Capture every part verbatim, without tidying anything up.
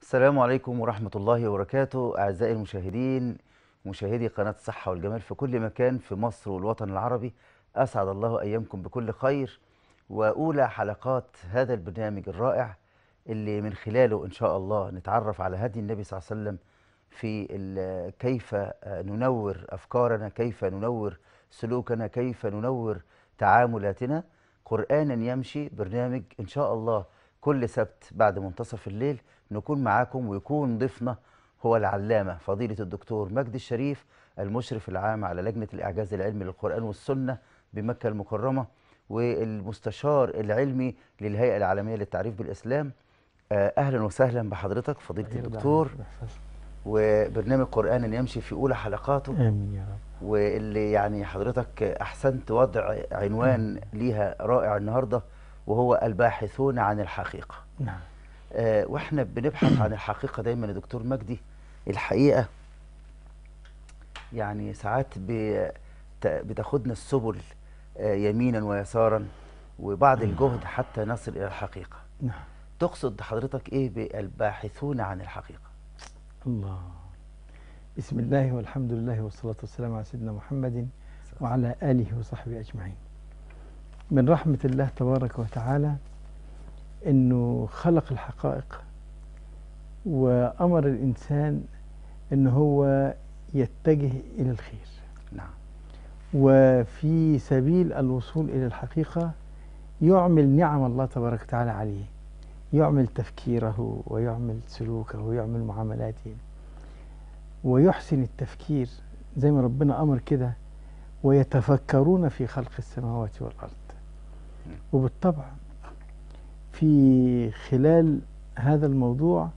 السلام عليكم ورحمة الله وبركاته. أعزائي المشاهدين، مشاهدي قناة الصحة والجمال في كل مكان في مصر والوطن العربي، أسعد الله أيامكم بكل خير. وأولى حلقات هذا البرنامج الرائع اللي من خلاله إن شاء الله نتعرف على هدي النبي صلى الله عليه وسلم في ال- كيف ننور أفكارنا، كيف ننور سلوكنا، كيف ننور تعاملاتنا. قرآنا يمشي برنامج إن شاء الله كل سبت بعد منتصف الليل نكون معاكم، ويكون ضيفنا هو العلامة فضيلة الدكتور مجدي الشريف، المشرف العام على لجنة الإعجاز العلمي للقرآن والسنة بمكة المكرمة، والمستشار العلمي للهيئة العالمية للتعريف بالإسلام. آه، أهلا وسهلا بحضرتك فضيلة الدكتور. وبرنامج قرآن يمشي في أولى حلقاته، آمين يا رب. واللي يعني حضرتك أحسنت وضع عنوان ليها رائع النهاردة، وهو الباحثون عن الحقيقة. نعم. آه، واحنا بنبحث عن الحقيقة دايما يا دكتور مجدي، الحقيقة يعني ساعات بت- بتاخدنا السبل آه، يمينا ويسارا، وبعض الجهد حتى نصل إلى الحقيقة. نعم. تقصد حضرتك إيه بالباحثون عن الحقيقة؟ الله. بسم الله والحمد لله والصلاة والسلام على سيدنا محمد وعلى آله وصحبه أجمعين. من رحمة الله تبارك وتعالى أنه خلق الحقائق وأمر الإنسان أنه هو يتجه إلى الخير، نعم. وفي سبيل الوصول إلى الحقيقة يعمل نعم الله تبارك وتعالى عليه، يعمل تفكيره ويعمل سلوكه ويعمل معاملاته ويحسن التفكير زي ما ربنا أمر كده، ويتفكرون في خلق السماوات والأرض. وبالطبع في خلال هذا الموضوع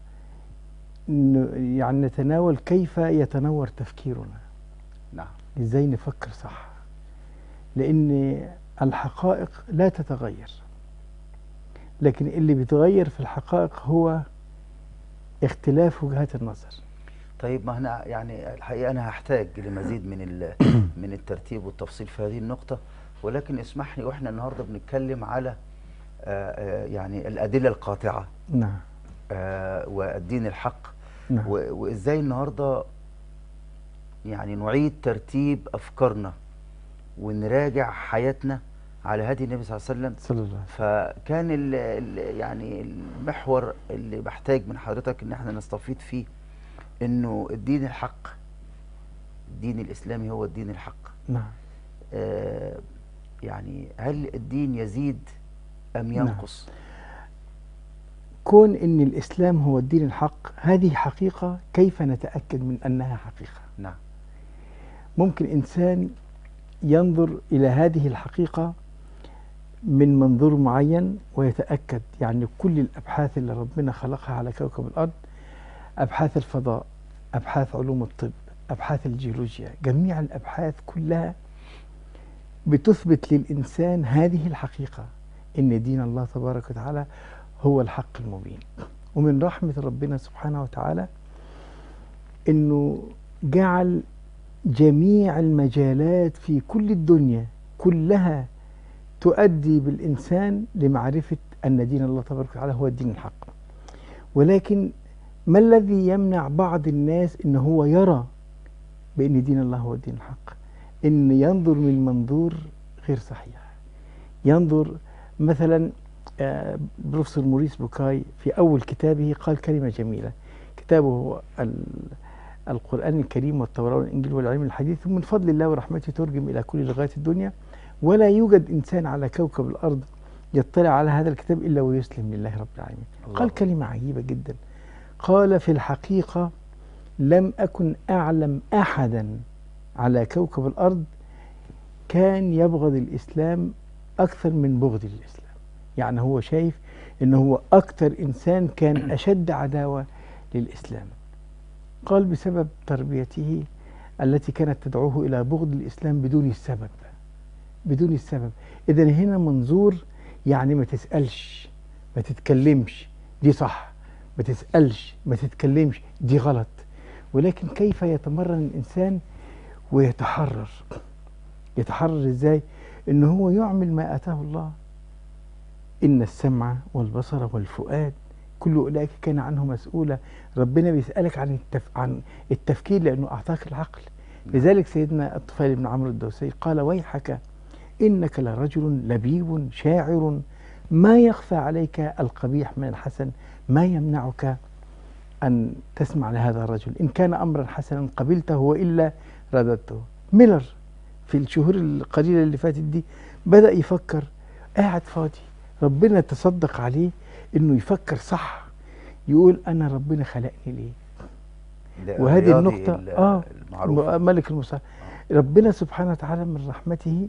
يعني نتناول كيف يتنور تفكيرنا، نعم. ازاي نفكر صح، لأن الحقائق لا تتغير، لكن اللي بيتغير في الحقائق هو اختلاف وجهات النظر. طيب، ما هنا يعني الحقيقة أنا هحتاج لمزيد من ال- من الترتيب والتفصيل في هذه النقطة، ولكن اسمح لي، وإحنا النهاردة بنتكلم على آه، آه، يعني الأدلة القاطعة نعم. آه، والدين الحق، نعم. و- وإزاي النهاردة يعني نعيد ترتيب أفكارنا ونراجع حياتنا على هدي النبي صلى الله عليه وسلم. صلى الله عليه وسلم. فكان ال ال يعني المحور اللي بحتاج من حضرتك إن احنا نستفيد فيه إنه الدين الحق، الدين الإسلامي هو الدين الحق. نعم. آه يعني هل الدين يزيد أم ينقص؟ نعم. كون ان الاسلام هو الدين الحق هذه حقيقة، كيف نتأكد من انها حقيقة؟ نعم. ممكن انسان ينظر الى هذه الحقيقة من منظور معين ويتأكد، يعني كل الابحاث اللي ربنا خلقها على كوكب الارض، ابحاث الفضاء، ابحاث علوم الطب، ابحاث الجيولوجيا، جميع الابحاث كلها بتثبت للانسان هذه الحقيقة، ان دين الله تبارك وتعالى هو الحق المبين. ومن رحمة ربنا سبحانه وتعالى انه جعل جميع المجالات في كل الدنيا كلها تؤدي بالإنسان لمعرفة أن دين الله تبارك وتعالى هو الدين الحق. ولكن ما الذي يمنع بعض الناس أنه هو يرى بأن دين الله هو الدين الحق؟ أن ينظر من منظور غير صحيح. ينظر مثلا آه، بروفيسور موريس بوكاي في أول كتابه قال كلمة جميلة، كتابه هو القرآن الكريم والتوراة والإنجيل والعلم الحديث، ومن فضل الله ورحمته ترجم إلى كل لغات الدنيا، ولا يوجد إنسان على كوكب الأرض يطلع على هذا الكتاب إلا ويسلم لله رب العالمين. قال كلمة عجيبة جدا، قال: في الحقيقة لم أكن أعلم أحدا على كوكب الأرض كان يبغض الإسلام أكثر من بغض الإسلام. يعني هو شايف أنه هو أكثر إنسان كان أشد عداوة للإسلام. قال: بسبب تربيته التي كانت تدعوه إلى بغض الإسلام بدون السبب، بدون السبب. إذن هنا منظور، يعني ما تسألش، ما تتكلمش، دي صح، ما تسألش، ما تتكلمش، دي غلط. ولكن كيف يتمرن الإنسان ويتحرر؟ يتحرر إزاي؟ إنه هو يعمل ما آتاه الله. إن السمع والبصر والفؤاد كل أولئك كان عنه مسؤولا. ربنا بيسألك عن التف... عن التفكير لأنه أعطاك العقل. لذلك سيدنا الطفيل بن عمرو الدوسي قال ويحك إنك لرجل لبيب شاعر ما يخفى عليك القبيح من الحسن، ما يمنعك أن تسمع لهذا الرجل، إن كان أمرا حسنا قبلته وإلا رددته. ميلر في الشهور القليلة اللي فاتت دي بدأ يفكر، قاعد فاضي، ربنا تصدق عليه إنه يفكر صح، يقول أنا ربنا خلقني ليه؟ وهذه النقطة آه المعروفة. ملك المصالح ربنا سبحانه وتعالى من رحمته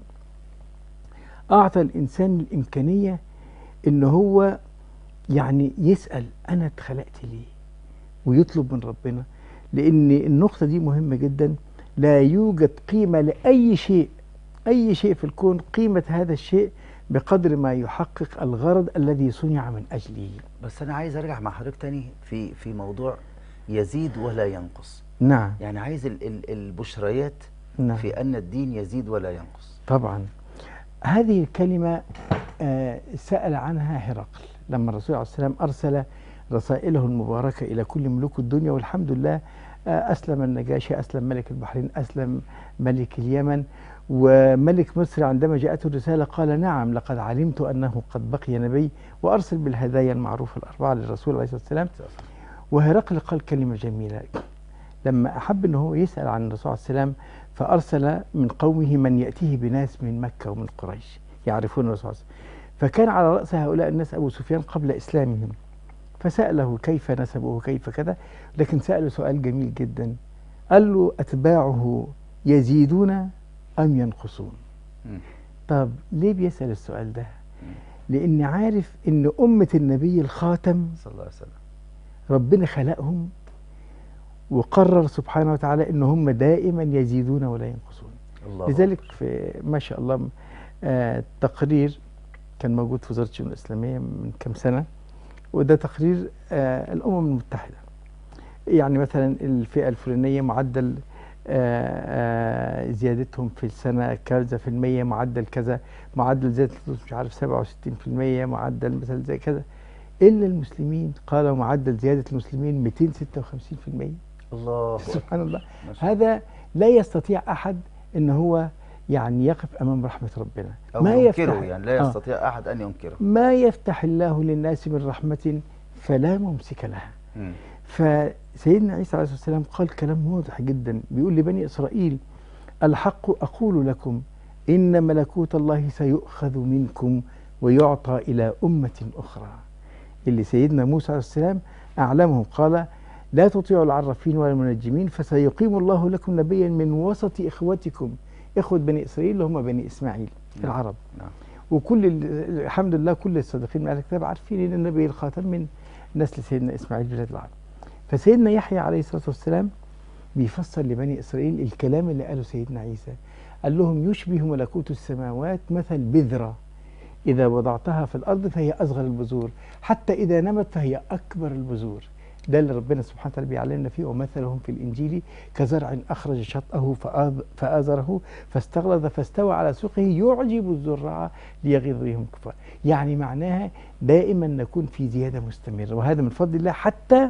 أعطى الإنسان الإمكانية إن هو يعني يسأل أنا اتخلقت ليه؟ ويطلب من ربنا، لأن النقطة دي مهمة جدا. لا يوجد قيمة لأي شيء، أي شيء في الكون قيمة هذا الشيء بقدر ما يحقق الغرض الذي صنع من أجله. بس أنا عايز أرجع مع حضرتك تاني في في موضوع يزيد ولا ينقص. نعم. يعني عايز ال ال البشريات نعم. في أن الدين يزيد ولا ينقص. طبعا هذه الكلمة آه سأل عنها هرقل لما الرسول عليه السلام أرسل رسائله المباركة إلى كل ملوك الدنيا، والحمد لله آه أسلم النجاشي، أسلم ملك البحرين، أسلم ملك اليمن، وملك مصر عندما جاءته الرسالة قال نعم لقد علمت أنه قد بقي نبي، وأرسل بالهدايا المعروفة الأربعة للرسول عليه الصلاة والسلام. وهرقل قال كلمة جميلة لما أحب أنه يسأل عن الرسول عليه السلام، فأرسل من قومه من يأتيه بناس من مكة ومن قريش يعرفون الرسول عليه السلام، فكان على رأس هؤلاء الناس أبو سفيان قبل إسلامهم، فسأله كيف نسبه كيف كذا، لكن سأله سؤال جميل جدا، قال له أتباعه يزيدون أم ينقصون؟ طب ليه بيسأل السؤال ده؟ لأن عارف أن أمة النبي الخاتم صلى الله عليه وسلم ربنا خلقهم وقرر سبحانه وتعالى أن هم دائما يزيدون ولا ينقصون. الله لذلك في ما شاء الله آه تقرير كان موجود في وزارة الشؤون الإسلامية من كم سنة، وده تقرير آه الأمم المتحدة. يعني مثلا الفئة الفلانية معدل آه آه زيادتهم في السنة كذا في المية، معدل كذا، معدل زيادة الفلوس مش عارف سبعة وستين في المية، معدل مثلا زي كذا، إلا المسلمين قالوا معدل زيادة المسلمين مئتين وستة وخمسين في المية. الله سبحان الله. هذا لا يستطيع أحد إن هو يعني يقف أمام رحمة ربنا، أو ما ينكره، يعني لا يستطيع آه أحد أن ينكره. ما يفتح الله للناس من رحمة فلا ممسك لها. م. فسيدنا عيسى عليه الصلاة والسلام قال كلام واضح جدا، بيقول لبني إسرائيل الحق أقول لكم إن ملكوت الله سيؤخذ منكم ويعطى إلى أمة أخرى. اللي سيدنا موسى عليه السلام أعلمهم، قال لا تطيعوا العرافين ولا المنجمين فسيقيم الله لكم نبيا من وسط إخوتكم. إخوة بني إسرائيل اللي هم بني إسماعيل نعم. العرب. نعم. وكل الحمد لله كل الصادقين من أهل الكتاب عارفين أن النبي الخاتم من نسل سيدنا إسماعيل بلاد العرب. فسيدنا يحيى عليه الصلاة والسلام بيفسر لبني إسرائيل الكلام اللي قاله سيدنا عيسى، قال لهم يشبه ملكوت السماوات مثل بذرة إذا وضعتها في الأرض فهي أصغر البذور، حتى إذا نمت فهي أكبر البذور. ده اللي ربنا سبحانه وتعالى بيعلمنا فيه، ومثلهم في الإنجيل كزرع أخرج شطأه فآزره فاستغلظ فاستوى على سوقه يعجب الزراع ليغيظ بهم الكفار. يعني معناها دائما نكون في زيادة مستمرة، وهذا من فضل الله حتى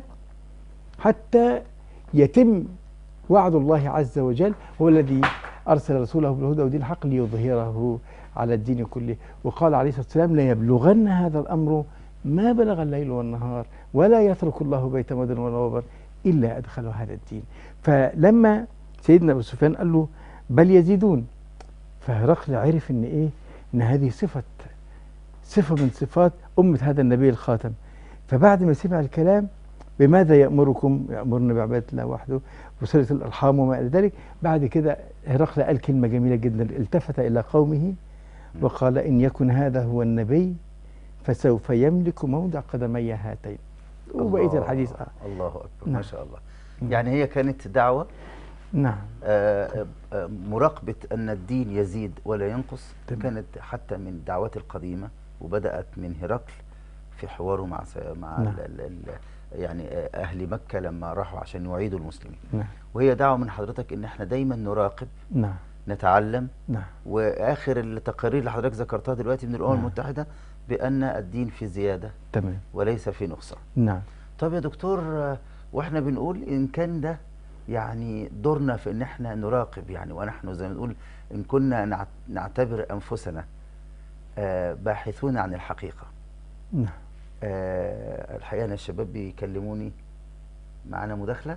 حتى يتم وعد الله عز وجل، هو الذي أرسل رسوله بالهدى ودين الحق ليظهره على الدين كله. وقال عليه الصلاة والسلام لا يبلغن هذا الأمر ما بلغ الليل والنهار ولا يترك الله بيت مدن ولا وبر إلا أدخله هذا الدين. فلما سيدنا أبو سفيان قال له بل يزيدون، فهرقل عرف إن إيه، إن هذه صفة صفة من صفات أمة هذا النبي الخاتم. فبعد ما سمع الكلام بماذا يأمركم؟ يأمرنا بعبادة الله وحده وصلة الأرحام وما إلى ذلك. بعد كده هرقل قال كلمة جميلة جدا، التفت إلى قومه وقال إن يكن هذا هو النبي فسوف يملك موضع قدمي هاتين. وبقية الحديث آه. الله أكبر. نعم. ما شاء الله. يعني هي كانت دعوة نعم آه آه مراقبة أن الدين يزيد ولا ينقص. تمام. كانت حتى من الدعوات القديمة، وبدأت من هرقل في حواره مع مع نعم. ال ال يعني أهل مكة لما راحوا عشان يعيدوا المسلمين. نعم. وهي دعوة من حضرتك إن احنا دايما نراقب نعم نتعلم. نعم. واخر التقارير اللي حضرتك ذكرتها دلوقتي من الامم نعم. المتحده بان الدين في زياده تمام. وليس في نقصان. نعم. طب يا دكتور، آه، واحنا بنقول ان كان ده يعني دورنا في ان احنا نراقب، يعني ونحن زي ما نقول ان كنا نعت- نعتبر انفسنا آه، باحثون عن الحقيقه. نعم. آه، الحقيقه انا الشباب بيكلموني. معانا مداخله.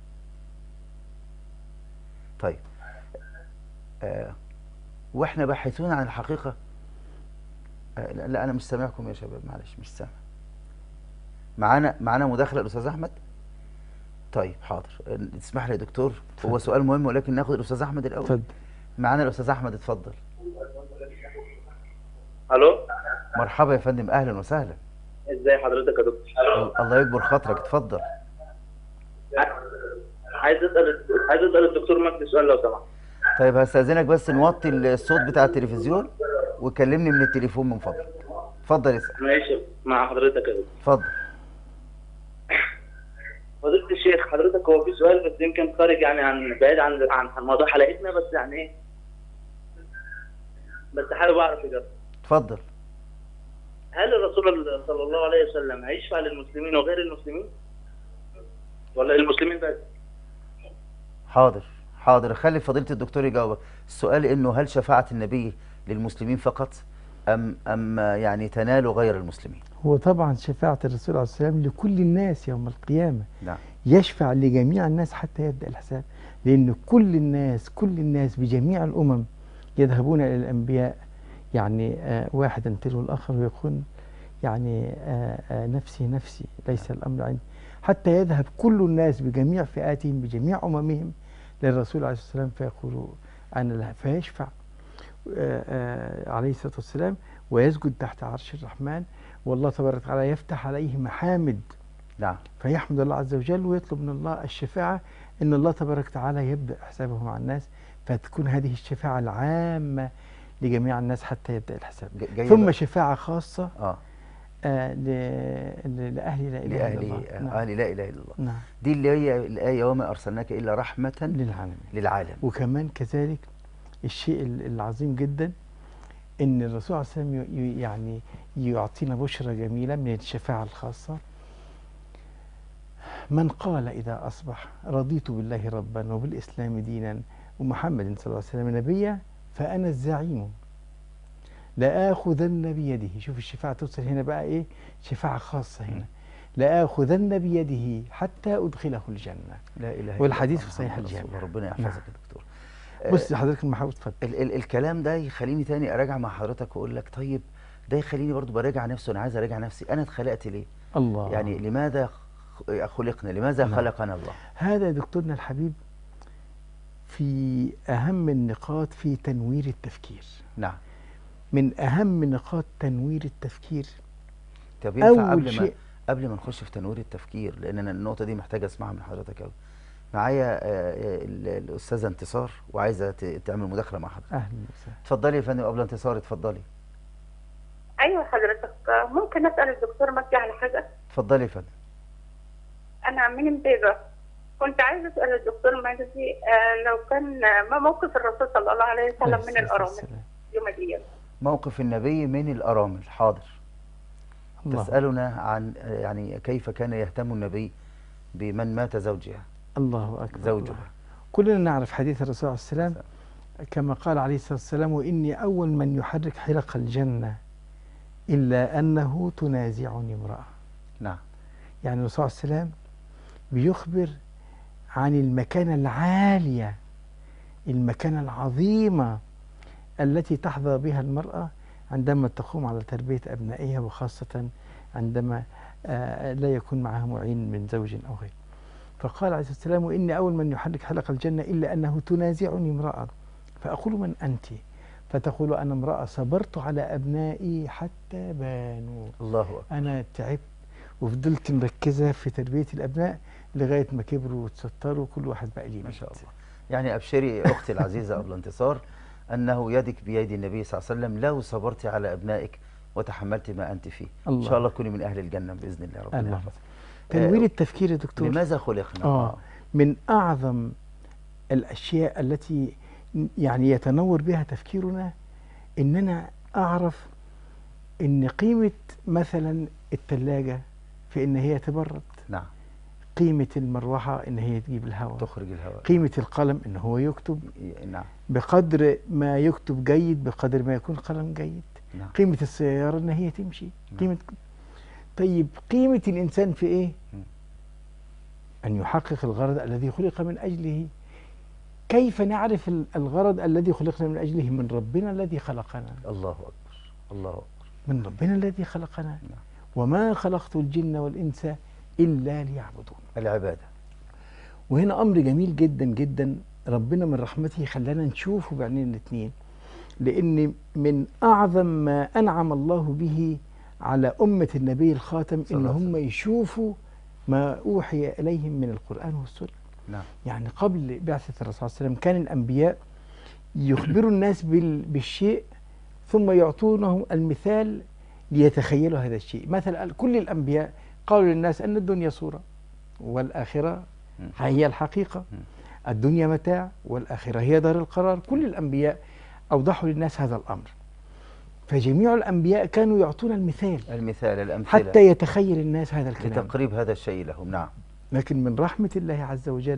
طيب، آه، واحنا باحثون عن الحقيقه. آه، لا لا، انا مش سامعكم يا شباب، معلش مش سامع. معانا معانا مداخله الاستاذ احمد. طيب حاضر، آه، تسمح لي يا دكتور. هو اتفضل. سؤال مهم ولكن ناخد الاستاذ احمد الاول. اتفضل. معانا الاستاذ احمد، اتفضل. الو. مرحبا يا فندم، اهلا وسهلا. ازاي حضرتك يا دكتور؟ ال- الله يكبر خاطرك، اتفضل. عايز اسال عايز اسال الدكتور مجدي سؤال لو سمحت. طيب هستاذنك بس نوطي الصوت بتاع التلفزيون وكلمني من التليفون من فضلك. اتفضل اسال. ماشي مع حضرتك يا دكتور. اتفضل. فضيلة الشيخ، حضرتك هو في سؤال بس يمكن خارج يعني عن بعيد عن عن عن موضوع حلقتنا، بس يعني ايه، بس حابب اعرف اجابته. اتفضل. هل الرسول صلى الله عليه وسلم هيشفع للمسلمين وغير المسلمين؟ ولا للمسلمين بس؟ حاضر حاضر، خلي فضيلة الدكتور يجاوبك. السؤال انه هل شفاعة النبي للمسلمين فقط ام ام يعني تنال غير المسلمين؟ هو طبعا شفاعة الرسول عليه الصلاة والسلام لكل الناس يوم القيامة. نعم. يشفع لجميع الناس حتى يبدأ الحساب، لأن كل الناس كل الناس بجميع الأمم يذهبون إلى الأنبياء، يعني آه واحدا تلو الآخر ويقول يعني آه آه نفسي نفسي ليس الأمر عندي، حتى يذهب كل الناس بجميع فئاتهم بجميع أممهم للرسول عليه الصلاة والسلام فيقول أنا لها، فيشفع آه آه عليه الصلاة والسلام ويسجد تحت عرش الرحمن، والله تبارك وتعالى يفتح عليه محامد. نعم. فيحمد الله عز وجل ويطلب من الله الشفاعة، إن الله تبارك وتعالى يبدأ حسابه مع الناس، فتكون هذه الشفاعة العامة لجميع الناس حتى يبدأ الحساب. ثم بقى. شفاعة خاصة اه آه ل- لأهل لا إله إلا لأهل الله. آه، نعم. أهل لا إله إلا الله. نعم. دي اللي هي الآية وما أرسلناك إلا رحمة للعالمين. للعالم. وكمان كذلك الشيء العظيم جدا إن الرسول عليه الصلاة والسلام ي- يعني يعطينا بشرى جميلة من الشفاعة الخاصة. من قال إذا أصبح رضيت بالله ربا وبالإسلام دينا ومحمد صلى الله عليه وسلم نبيا فأنا الزعيم لآخذن بيده. شوف الشفاعة توصل هنا بقى إيه، شفاعة خاصة هنا. لآخذن بيده حتى أدخله الجنة. لا إله إلا الله. والحديث في صحيح محمد رسول الجامع. الله. ربنا يحفظك نعم. يا دكتور. بص حضرتك المحاور، اتفضل. ال ال الكلام ده يخليني تاني اراجع مع حضرتك واقول لك طيب، ده يخليني برضو براجع نفسي، وانا عايز اراجع نفسي انا اتخلقت ليه؟ الله. يعني لماذا خ- خلقنا؟ لماذا نعم. خلقنا الله؟ هذا يا دكتورنا الحبيب في أهم النقاط في تنوير التفكير. نعم. من أهم نقاط تنوير التفكير طب ينفع أول قبل ما شيء- قبل ما نخش في تنوير التفكير، لان انا النقطه دي محتاجه اسمعها من حضرتك قوي. معايا آه، ال- الاستاذه انتصار وعايزه ت- تعمل مداخله مع حضرتك. أهلا وسهلا. اتفضلي يا فندم. قبل انتصار اتفضلي. ايوه حضرتك، ممكن اسال الدكتور مجدي على حاجه؟ اتفضلي يا فندم. انا من امبابه، كنت عايزه اسال الدكتور مجدي آه لو كان ما موقف الرسول صلى الله عليه وسلم من الارامل يوم القيامه؟ موقف النبي من الارامل. حاضر. الله. تسالنا عن آه، يعني كيف كان يهتم النبي بمن مات زوجها الله أكبر. زوجها. الله. كلنا نعرف حديث الرسول عليه السلام كما قال عليه الصلاة والسلام وإني أول من يحرك حلق الجنة إلا أنه تنازعني امرأة. نعم. يعني الرسول عليه السلام بيخبر عن المكانة العالية، المكانة العظيمة التي تحظى بها المرأة عندما تقوم على تربية أبنائها، وخاصة عندما آه، لا يكون معها معين من زوج أو غيره. فقال عليه الصلاة والسلام وإني أول من يحرك حلق الجنة إلا أنه تنازعني امرأة، فأقول من أنت؟ فتقول أنا امرأة صبرت على أبنائي حتى بانوا. الله أكبر. أنا تعبت وفضلت مركزة في تربية الأبناء لغاية ما كبروا وتستروا كل واحد بقى ليه. ما شاء الله. يعني أبشري أختي العزيزة قبل انتصار أنه يدك بيد النبي صلى الله عليه وسلم لو صبرت على أبنائك وتحملت ما أنت فيه. الله. إن شاء الله تكوني من أهل الجنة بإذن الله. ربنا الله. يحفظك. تنوير آه، التفكير يا دكتور لماذا خلقنا؟ آه من أعظم الأشياء التي يعني يتنور بها تفكيرنا، إن أنا أعرف إن قيمة مثلا الثلاجة في إن هي تبرد، نعم. قيمة المروحة إن هي تجيب الهواء، تخرج الهواء. قيمة القلم إن هو يكتب، نعم. بقدر ما يكتب جيد بقدر ما يكون قلم جيد. نعم. قيمة السيارة إن هي تمشي. نعم. قيمة طيب قيمة الإنسان في إيه؟ م. أن يحقق الغرض الذي خلق من أجله. كيف نعرف الغرض الذي خلقنا من أجله؟ من ربنا الذي خلقنا. الله أكبر، الله أكبر. من ربنا الذي خلقنا. نعم. وما خلقت الجن والإنس إلا ليعبدون. العبادة. وهنا أمر جميل جدا جدا، ربنا من رحمته خلانا نشوفه بعينين الاثنين، لأن من أعظم ما أنعم الله به على أمة النبي الخاتم إن هم يشوفوا ما أوحي إليهم من القرآن والسنة. نعم. يعني قبل بعثة الرسول صلى الله عليه وسلم كان الأنبياء يخبروا الناس بالشيء ثم يعطونهم المثال ليتخيلوا هذا الشيء. مثلا كل الأنبياء قالوا للناس أن الدنيا صورة والآخرة هي الحقيقة، الدنيا متاع والآخرة هي دار القرار. كل الأنبياء أوضحوا للناس هذا الأمر، فجميع الأنبياء كانوا يعطون المثال المثال الأمثلة حتى يتخيل الناس هذا الكلام، لتقريب هذا الشيء لهم. نعم. لكن من رحمة الله عز وجل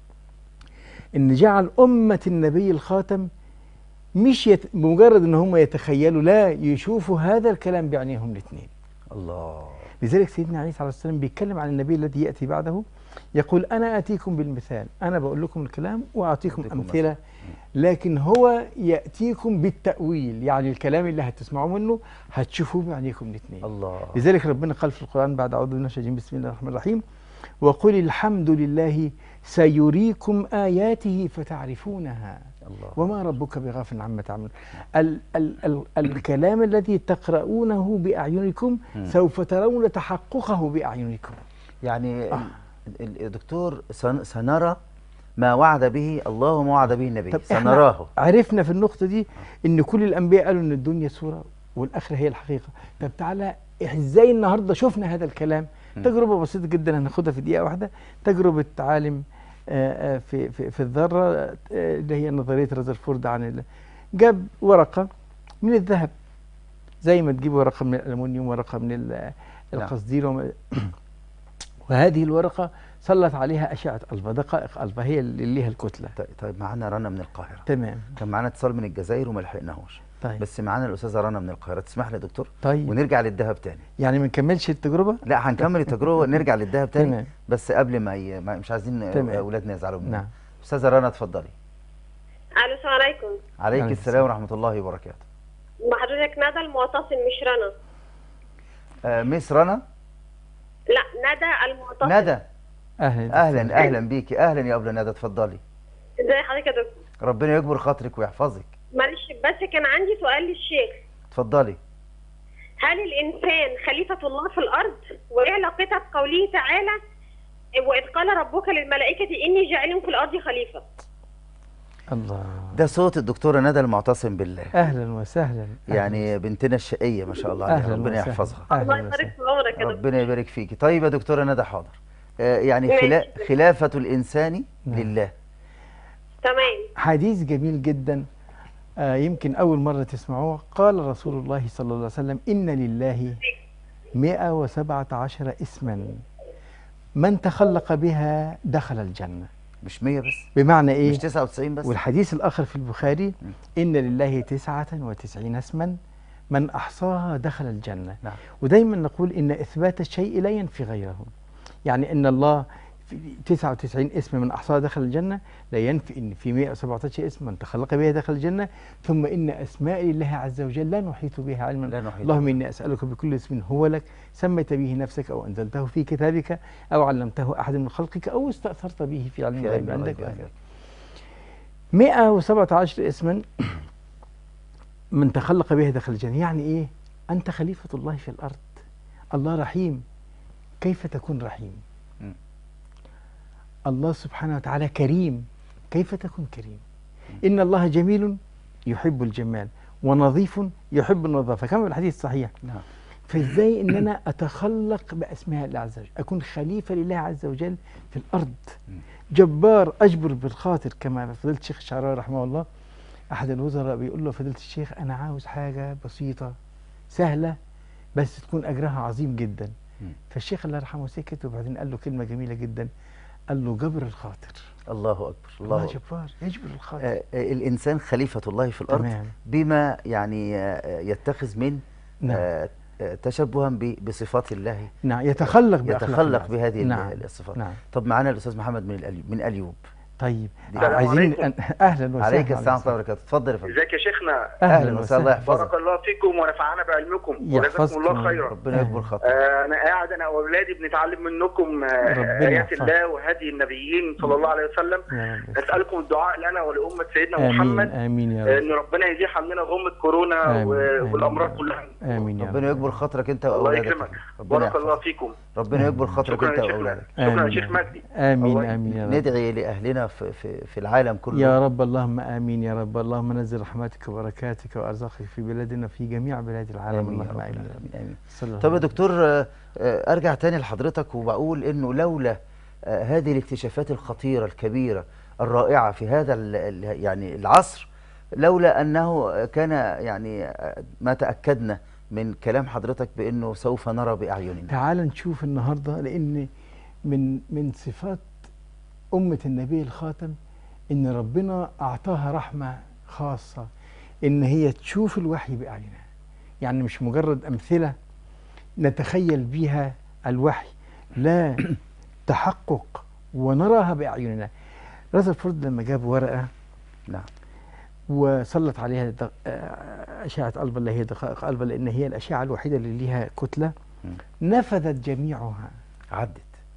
إن جعل أمة النبي الخاتم مش يت... بمجرد إن هم يتخيلوا، لا، يشوفوا هذا الكلام بعينيهم الاثنين. الله. لذلك سيدنا عيسى عليه السلام بيتكلم عن النبي الذي يأتي بعده، يقول أنا آتيكم بالمثال، أنا بقول لكم الكلام وأعطيكم أمثلة، لكن هو يأتيكم بالتأويل، يعني الكلام اللي هتسمعوه منه هتشوفوه بعينيكم الاثنين. الله. لذلك ربنا قال في القرآن بعد أعوذ بالله من الشيطان الرجيم بسم الله الرحمن الرحيم وقل الحمد لله سيريكم آياته فتعرفونها الله. وما ربك بغافل عما تعملون. ال ال ال الكلام الذي تقرؤونه بأعينكم سوف ترون تحققه بأعينكم. يعني آه. الدكتور سنرى ما وعد به الله وما وعد به النبي، سنراه. عرفنا في النقطة دي إن كل الأنبياء قالوا إن الدنيا صورة والآخرة هي الحقيقة. طب تعالى إزاي النهاردة شفنا هذا الكلام؟ م. تجربة بسيطة جدا هناخدها في دقيقة واحدة. تجربة عالم في في في الذرة اللي هي نظرية رذرفورد عن جاب ورقة من الذهب زي ما تجيب ورقة من الألمنيوم، ورقة من القصدير، وهذه الورقة سلط عليها أشعة ألفا، دقائق ألفا هي اللي ليها الكتلة. طيب معانا رنا من القاهرة. تمام. كان معانا اتصال من الجزائر وما لحقناهوش. طيب. بس معانا الأستاذة رنا من القاهرة، تسمح لي يا دكتور؟ طيب. ونرجع للذهب تاني. يعني ما نكملش التجربة؟ لا هنكمل التجربة ونرجع للذهب تاني. تمام. بس قبل ما, ي... ما مش عايزين أولادنا يزعلوا مننا. نعم. أستاذة رنا اتفضلي. الو السلام عليكم. عليك السلام ورحمة الله وبركاته. مع حضرتك ندى المعتصم مش رنا. آه مس رنا؟ لا ندى المعتصم. ندى. اهلا اهلا اهلا بيكي، اهلا يا ابله ندى، اتفضلي. ازي حضرتك يا دكتور؟ ربنا يكبر خاطرك ويحفظك. معلش بس كان عندي سؤال للشيخ. اتفضلي. هل الانسان خليفه الله في الارض؟ وايه علاقتها بقوله تعالى واذ قال ربك للملائكه اني جاعل في الارض خليفه؟ الله. ده صوت الدكتوره ندى المعتصم بالله. اهلا وسهلا. يعني بنتنا الشقيه ما شاء الله عليها، ربنا يحفظها. الله يبارك في عمرك يا دكتور. ربنا يبارك فيكي. طيب يا دكتوره ندى حاضر. آه يعني خلا... خلافه الانسان لله. تمام. حديث جميل جدا آه يمكن اول مره تسمعوه. قال رسول الله صلى الله عليه وسلم ان لله مئة وسبعة عشر اسما من تخلق بها دخل الجنه. مش مية بس؟ بمعنى ايه؟ مش تسعة وتسعين بس؟ والحديث الاخر في البخاري م. ان لله تسعة وتسعين اسما من احصاها دخل الجنه. نعم. ودايما نقول ان اثبات الشيء لا ينفي غيره، يعني ان الله في تسعة وتسعين اسم من احصاها دخل الجنه لا ينفي ان في مئة وسبعة عشر اسم من تخلق بها دخل الجنه، ثم ان اسماء الله عز وجل لا نحيط بها علما. لا نحيط. اللهم اني اسالك بكل اسم هو لك سميت به نفسك او انزلته في كتابك او علمته احد من خلقك او استاثرت به في علم الغيب عندك. مئة وسبعة عشر اسما من تخلق بها دخل الجنه، يعني ايه؟ انت خليفه الله في الارض. الله رحيم، كيف تكون رحيم؟ م. الله سبحانه وتعالى كريم، كيف تكون كريم؟ م. إن الله جميل يحب الجمال ونظيف يحب النظافة كما في الحديث الصحيح. نعم. فإزاي إن أنا أتخلق بأسماء الله عز وجل، أكون خليفة لله عز وجل في الأرض، م. جبار أجبر بالخاطر كما فضيلة الشيخ الشعراوي رحمه الله أحد الوزراء بيقول له فضيلة الشيخ أنا عاوز حاجة بسيطة سهلة بس تكون أجرها عظيم جدا. م. فالشيخ الله يرحمه سكت، وبعدين قال له كلمة جميلة جدا، قال له جبر الخاطر. الله أكبر. الله, الله أكبر. جبار يجبر الخاطر. آه آه الإنسان خليفة الله في الأرض. تمام. بما يعني آه يتخذ من نعم. آه تشبها بصفات الله. نعم، يتخلق بأخلاق يتخلق الله. بهذه نعم. الصفات. نعم. طب معانا الأستاذ محمد من الأليوب من أليوب. طيب السلام عايزين عليكم. أن... أهلا وسهلا. عليك السلام ورحمة الله وبركاته. اتفضل يا فندم. ازيك يا شيخنا؟ أهلا وسهلا. الله يحفظك. بارك الله فيكم ونفعنا بعلمكم وجزاكم الله خيرا. ربنا يكبر خاطرك. آه انا قاعد انا واولادي بنتعلم منكم آه ايات الله وهدي النبيين صلى الله عليه وسلم. نسالكم الدعاء لنا ولامه سيدنا آمين. محمد. امين يا رب. ان ربنا يزيح عننا غمه كورونا والامراض كلها. امين يا رب. ربنا يكبر خاطرك انت واولادك. الله يكرمك. بارك الله فيكم. ربنا يكبر خاطرك انت واولادك. شكرا يا شيخ مجدي. امين امين يا رب. ندعي لاهلنا في في في العالم كله يا رب. اللهم امين يا رب. اللهم نزل رحمتك وبركاتك وارزاقك في بلادنا في جميع بلاد العالم. آمين اللهم امين امين. امين. طب يا دكتور ارجع تاني لحضرتك وبقول انه لولا هذه الاكتشافات الخطيره الكبيره الرائعه في هذا يعني العصر، لولا انه كان يعني ما تاكدنا من كلام حضرتك بانه سوف نرى باعيننا. تعال نشوف النهارده، لان من من صفات امه النبي الخاتم ان ربنا اعطاها رحمه خاصه ان هي تشوف الوحي باعينها. يعني مش مجرد امثله نتخيل بها الوحي، لا تحقق ونراها باعيننا. رذرفورد لما جاب ورقه نعم وسلط عليها اشعه الفا اللي هي دقائق الفا، لان هي الاشعه الوحيده اللي ليها كتله، نفذت جميعها، عدت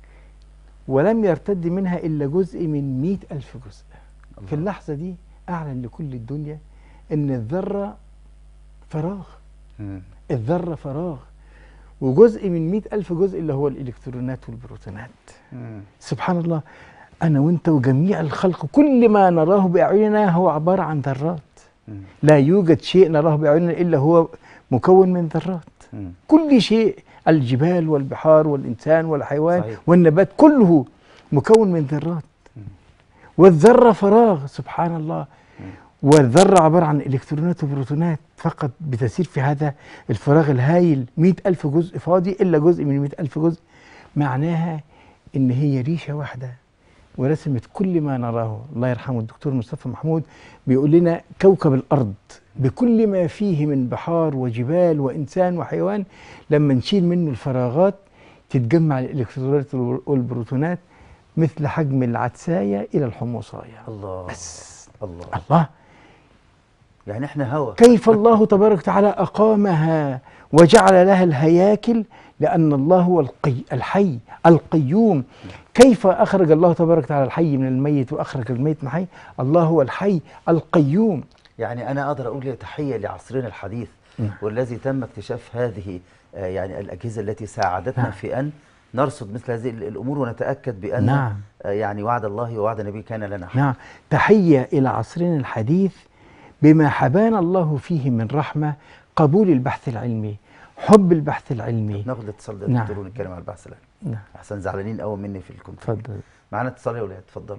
ولم يرتد منها الا جزء من مئة ألف جزء. الله. في اللحظه دي اعلن لكل الدنيا ان الذره فراغ. مم. الذره فراغ، وجزء من مئة ألف جزء اللي هو الإلكترونات والبروتونات. مم. سبحان الله. أنا وأنت وجميع الخلق كل ما نراه بأعيننا هو عبارة عن ذرات. مم. لا يوجد شيء نراه بأعيننا إلا هو مكون من ذرات. مم. كل شيء، الجبال والبحار والإنسان والحيوان صحيح. والنبات كله مكون من ذرات. مم. والذرة فراغ. سبحان الله. مم. والذرة عبارة عن إلكترونات وبروتونات فقط بتسير في هذا الفراغ الهائل. مئة ألف جزء فاضي إلا جزء من مئة ألف جزء. معناها إن هي ريشة واحدة ورسمت كل ما نراه. الله يرحمه الدكتور مصطفى محمود بيقول لنا كوكب الأرض بكل ما فيه من بحار وجبال وإنسان وحيوان، لما نشيل منه الفراغات تتجمع الإلكترونات والبروتونات مثل حجم العدساية إلى الحمصاية. الله. بس الله الله. يعني احنا هوا. كيف الله تبارك وتعالى أقامها وجعل لها الهياكل، لأن الله هو القي الحي القيوم. كيف أخرج الله تبارك وتعالى الحي من الميت وأخرج الميت من الحي؟ الله هو الحي القيوم. يعني أنا أقدر أقول تحية لعصرنا الحديث والذي تم اكتشاف هذه آه يعني الأجهزة التي ساعدتنا نعم. في أن نرصد مثل هذه الأمور ونتأكد بأن نعم. آه يعني وعد الله ووعد النبي كان لنا حق. نعم. تحية إلى عصرنا الحديث بما حبانا الله فيه من رحمة، قبول البحث العلمي، حب البحث العلمي. ناخد الاتصال ده نعم. دكتور ونتكلم على البحث العلمي. نعم. أحسن زعلانين قوي مني في الكنترول. اتفضل. معانا اتصال يا ولاد، اتفضلوا.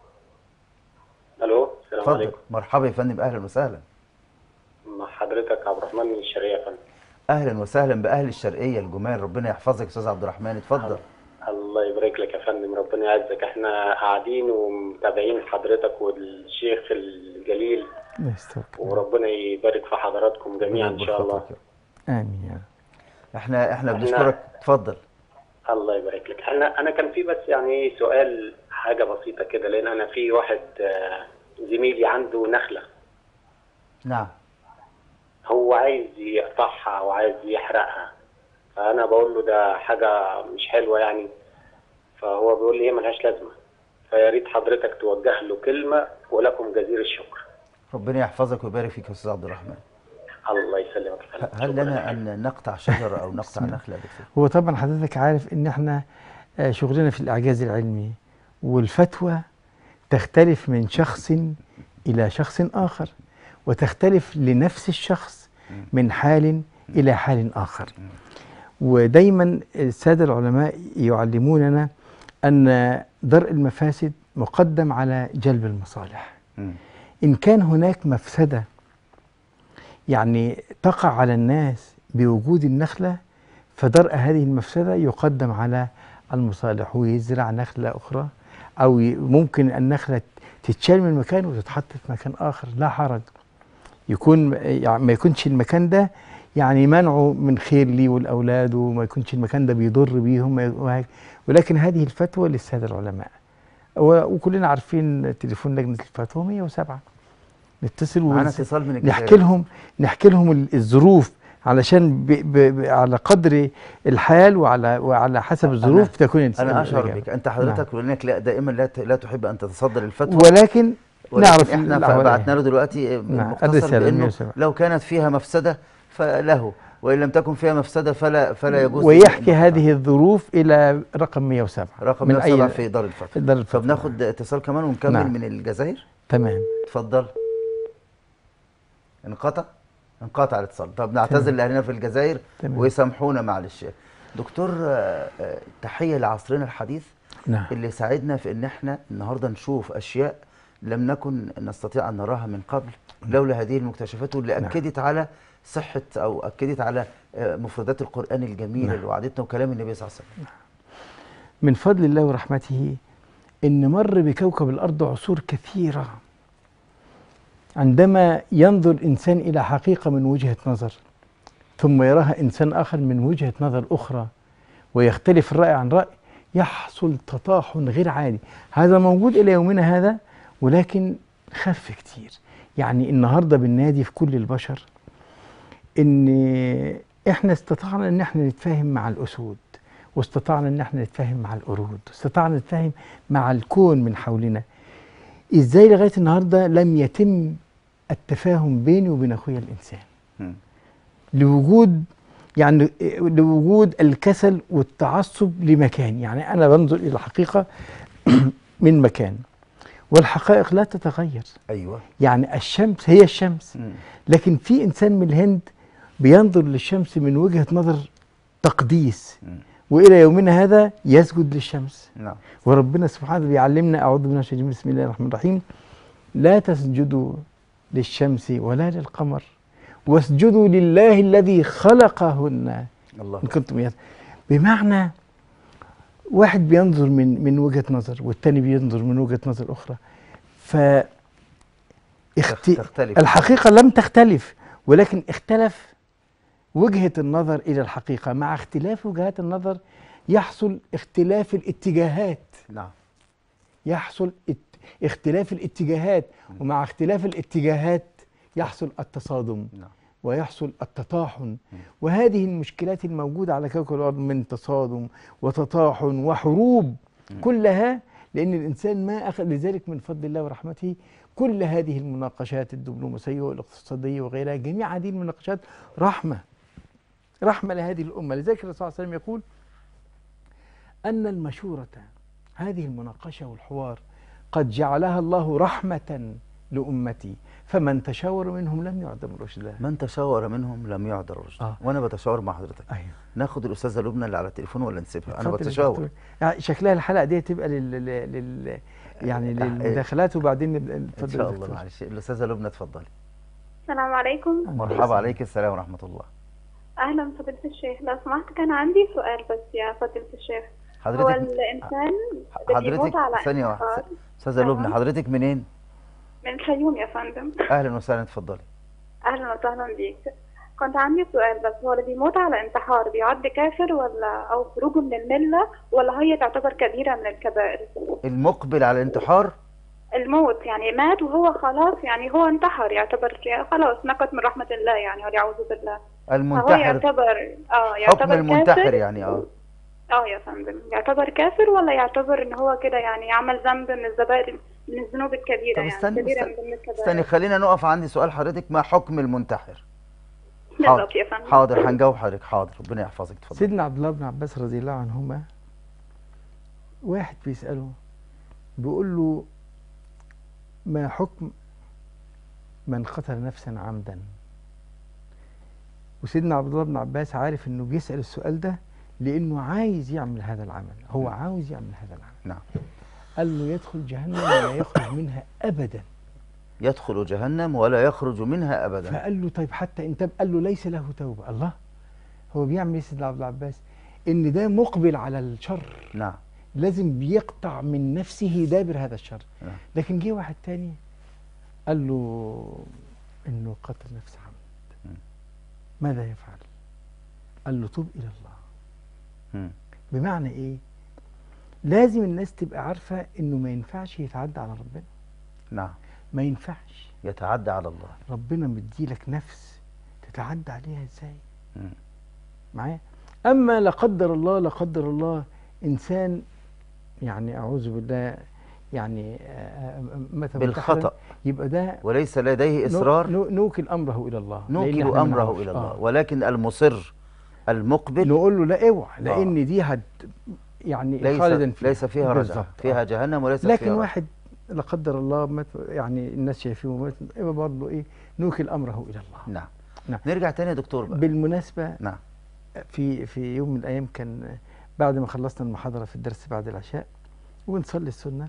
الو السلام اتفضل. عليكم. مرحبا يا فندم، أهلا وسهلا. مع حضرتك عبد الرحمن من الشرقية يا فندم. أهلا وسهلا بأهل الشرقية الجمال، ربنا يحفظك يا أستاذ عبد الرحمن، اتفضل. الله يبارك لك يا فندم، ربنا يعزك. احنا قاعدين ومتابعين حضرتك والشيخ الجليل، وربنا يبارك في حضراتكم جميعا ان شاء الله. امين يا رب. احنا احنا بنشكرك، اتفضل. الله يبارك لك. انا انا كان في بس يعني سؤال، حاجه بسيطه كده، لان انا في واحد زميلي عنده نخله. نعم. هو عايز يقطعها وعايز يحرقها، فانا بقول له ده حاجه مش حلوه يعني، فهو بيقول لي هي ملهاش لازمه، فيا ريت حضرتك توجه له كلمه ولكم جزيل الشكر. ربنا يحفظك ويبارك فيك يا استاذ عبد الرحمن. الله يسلمك. هل لنا ان نقطع شجره او نقطع نخله؟ هو طبعا حضرتك عارف ان احنا شغلنا في الاعجاز العلمي، والفتوى تختلف من شخص الى شخص اخر، وتختلف لنفس الشخص من حال الى حال اخر. ودايما الساده العلماء يعلموننا ان درء المفاسد مقدم على جلب المصالح. إن كان هناك مفسدة يعني تقع على الناس بوجود النخلة، فدرء هذه المفسدة يقدم على المصالح ويزرع نخلة أخرى، أو ممكن النخلة تتشال من مكان وتتحط في مكان آخر، لا حرج. يكون يعني ما يكونش المكان ده يعني منعه من خير لي والأولاد، وما يكونش المكان ده بيضر بيهم، ولكن هذه الفتوى للسادة العلماء. وكلنا عارفين تليفون لجنة الفتوى مية وسبعة، نتصل معانا اتصال من الجزائر، نحكي لهم نحكي لهم الظروف علشان ب ب ب على قدر الحال وعلى وعلى حسب الظروف تكون. انا اشعر بك انت حضرتك ولانك لا دائما لا لا تحب ان تتصدر الفتوى، ولكن, ولكن نعرف احنا بعتنا له دلوقتي مختصر بانه لو كانت فيها مفسده فله، وان لم تكن فيها مفسده فلا فلا يجوز. ويحكي هذه الظروف الى رقم مية وسبعة، رقم مية وسبعة في دار الفتوى. فبناخد اتصال كمان ونكمل. نعم. من الجزائر. تمام، اتفضل. انقطع انقطع الاتصال. طب نعتذر لاهلنا في الجزائر ويسامحونا معلش. دكتور، تحيه لعصرنا الحديث. نعم. اللي ساعدنا في ان احنا النهارده نشوف اشياء لم نكن نستطيع ان نراها من قبل لولا هذه المكتشفات، واللي نعم. اكدت على صحه او اكدت على مفردات القران الجميله. نعم. اللي وعدتنا وكلام النبي صلى الله عليه وسلم. من فضل الله ورحمته ان مر بكوكب الارض عصور كثيره، عندما ينظر الإنسان إلى حقيقة من وجهة نظر ثم يراها إنسان آخر من وجهة نظر أخرى ويختلف الرأي عن رأي، يحصل تطاحن غير عادي. هذا موجود إلى يومنا هذا، ولكن خف كتير. يعني النهاردة بالنادي في كل البشر إن إحنا استطعنا إن إحنا نتفاهم مع الأسود، واستطعنا إن إحنا نتفاهم مع القرود، واستطعنا نتفاهم مع الكون من حولنا. إزاي لغاية النهاردة لم يتم التفاهم بيني وبين أخويا الإنسان؟ م. لوجود يعني لوجود الكسل والتعصب لمكان. يعني أنا بنظر إلى الحقيقة من مكان، والحقائق لا تتغير. أيوة. يعني الشمس هي الشمس. م. لكن في إنسان من الهند بينظر للشمس من وجهة نظر تقديس، م. وإلى يومنا هذا يسجد للشمس. نعم. وربنا سبحانه بيعلمنا، أعوذ بالله من الشيطان الرجيم، بسم الله الرحمن الرحيم، لا تسجدوا للشمس ولا للقمر واسجدوا لله الذي خلقهن الله إن كنتم إياه. بمعنى واحد بينظر من من وجهة نظر والتاني بينظر من وجهة نظر أخرى، ف اخت... الحقيقة لم تختلف، ولكن اختلف وجهة النظر إلى الحقيقة. مع اختلاف وجهات النظر يحصل اختلاف الاتجاهات. نعم. يحصل ات... اختلاف الاتجاهات، ومع اختلاف الاتجاهات يحصل التصادم. نعم. ويحصل التطاحن. وهذه المشكلات الموجودة على كوكب الأرض من تصادم وتطاحن وحروب كلها لأن الإنسان ما أخذ. لذلك من فضل الله ورحمته كل هذه المناقشات الدبلوماسية والاقتصادية وغيرها، جميع هذه المناقشات رحمة رحمة لهذه الأمة. لذلك الرسول صلى الله عليه وسلم يقول أن المشورة، هذه المناقشة والحوار، قد جعلها الله رحمة لأمتي، فمن تشاور منهم لم يعدم رشدا. من تشاور منهم لم يعدم رشدا. آه. وانا بتشاور مع حضرتك. أيوه. ناخد الاستاذه لبنى اللي على التليفون ولا نسيبها؟ انا بتشاور. يعني شكلها الحلقه دي تبقى لل, لل... يعني للمداخلات وبعدين ان شاء الله. معلش الاستاذه لبنى اتفضلي. السلام عليكم. مرحبا. عليك السلام ورحمه الله. اهلا فضيله الشيخ، لو سمحت كان عندي سؤال بس يا فضيله الشيخ. حضرتك هو الانسان حضرتك ثانيه واحده استاذه لبنى، حضرتك منين؟ من الفيوم يا فندم. اهلا وسهلا، اتفضلي. اهلا وسهلا بيك. كنت عندي سؤال بس، هو اللي بيموت على انتحار بيعد كافر ولا او خروجه من المله، ولا هي تعتبر كبيره من الكبائر؟ المقبل على الانتحار الموت يعني مات وهو خلاص، يعني هو انتحر، يعتبر يعني خلاص نقت من رحمه الله يعني، والعياذ بالله. المنتحر هو يعتبر اه يعتبر حكم المنتحر كافر يعني اه اه يا فندم، يعتبر كافر ولا يعتبر ان هو كده يعني عمل ذنب من الذنوب من الذنوب الكبيره؟ يعني استني كبيره استني, من الكبائر. استني خلينا نقف عندي سؤال حضرتك، ما حكم المنتحر؟ بالظبط يا فندم. حاضر هنجاوب حضرتك. حاضر، ربنا يحفظك. اتفضل. سيدنا عبد الله بن عباس رضي الله عنهما، واحد بيسأله بيقول له ما حكم من قتل نفسا عمدا؟ وسيدنا عبد الله بن عباس عارف انه بيسأل السؤال ده لانه عايز يعمل هذا العمل، هو عاوز يعمل هذا العمل. نعم. قال له يدخل جهنم ولا يخرج منها ابدا. يدخل جهنم ولا يخرج منها أبدا. فقال له طيب حتى إن تاب، قال له ليس له توبة. الله، هو بيعمل ايه سيدنا عبد العباس؟ إن ده مقبل على الشر، نعم، لازم بيقطع من نفسه دابر هذا الشر. نعم. لكن جه واحد تاني قال له إنه قتل نفس عمد، ماذا يفعل؟ قال له توب إلى الله. م. بمعنى إيه؟ لازم الناس تبقى عارفة إنه ما ينفعش يتعدى على ربنا. نعم، ما ينفعش يتعدى على الله. ربنا مديلك نفس تتعدى عليها ازاي؟ م. معايا؟ اما لا قدر الله لا قدر الله انسان، يعني اعوذ بالله، يعني متى بالخطأ، يبقى ده وليس لديه إصرار، نو نوكل امره الى الله، نوكل امره الى الله. آه. ولكن المصر المقبل نقول له لا اوعى، لان آه. دي هت يعني ليس خالدا فيها، ليس فيها رجعة، فيها آه. جهنم وليس لكن فيها لكن واحد لا قدر الله مات، يعني الناس شايفينه مات، يبقى برضه ايه؟ نوكل امره الى الله. نعم. نعم. نرجع تاني يا دكتور بقى. بالمناسبة نعم، في في يوم من الايام كان بعد ما خلصنا المحاضرة في الدرس بعد العشاء ونصلي السنة،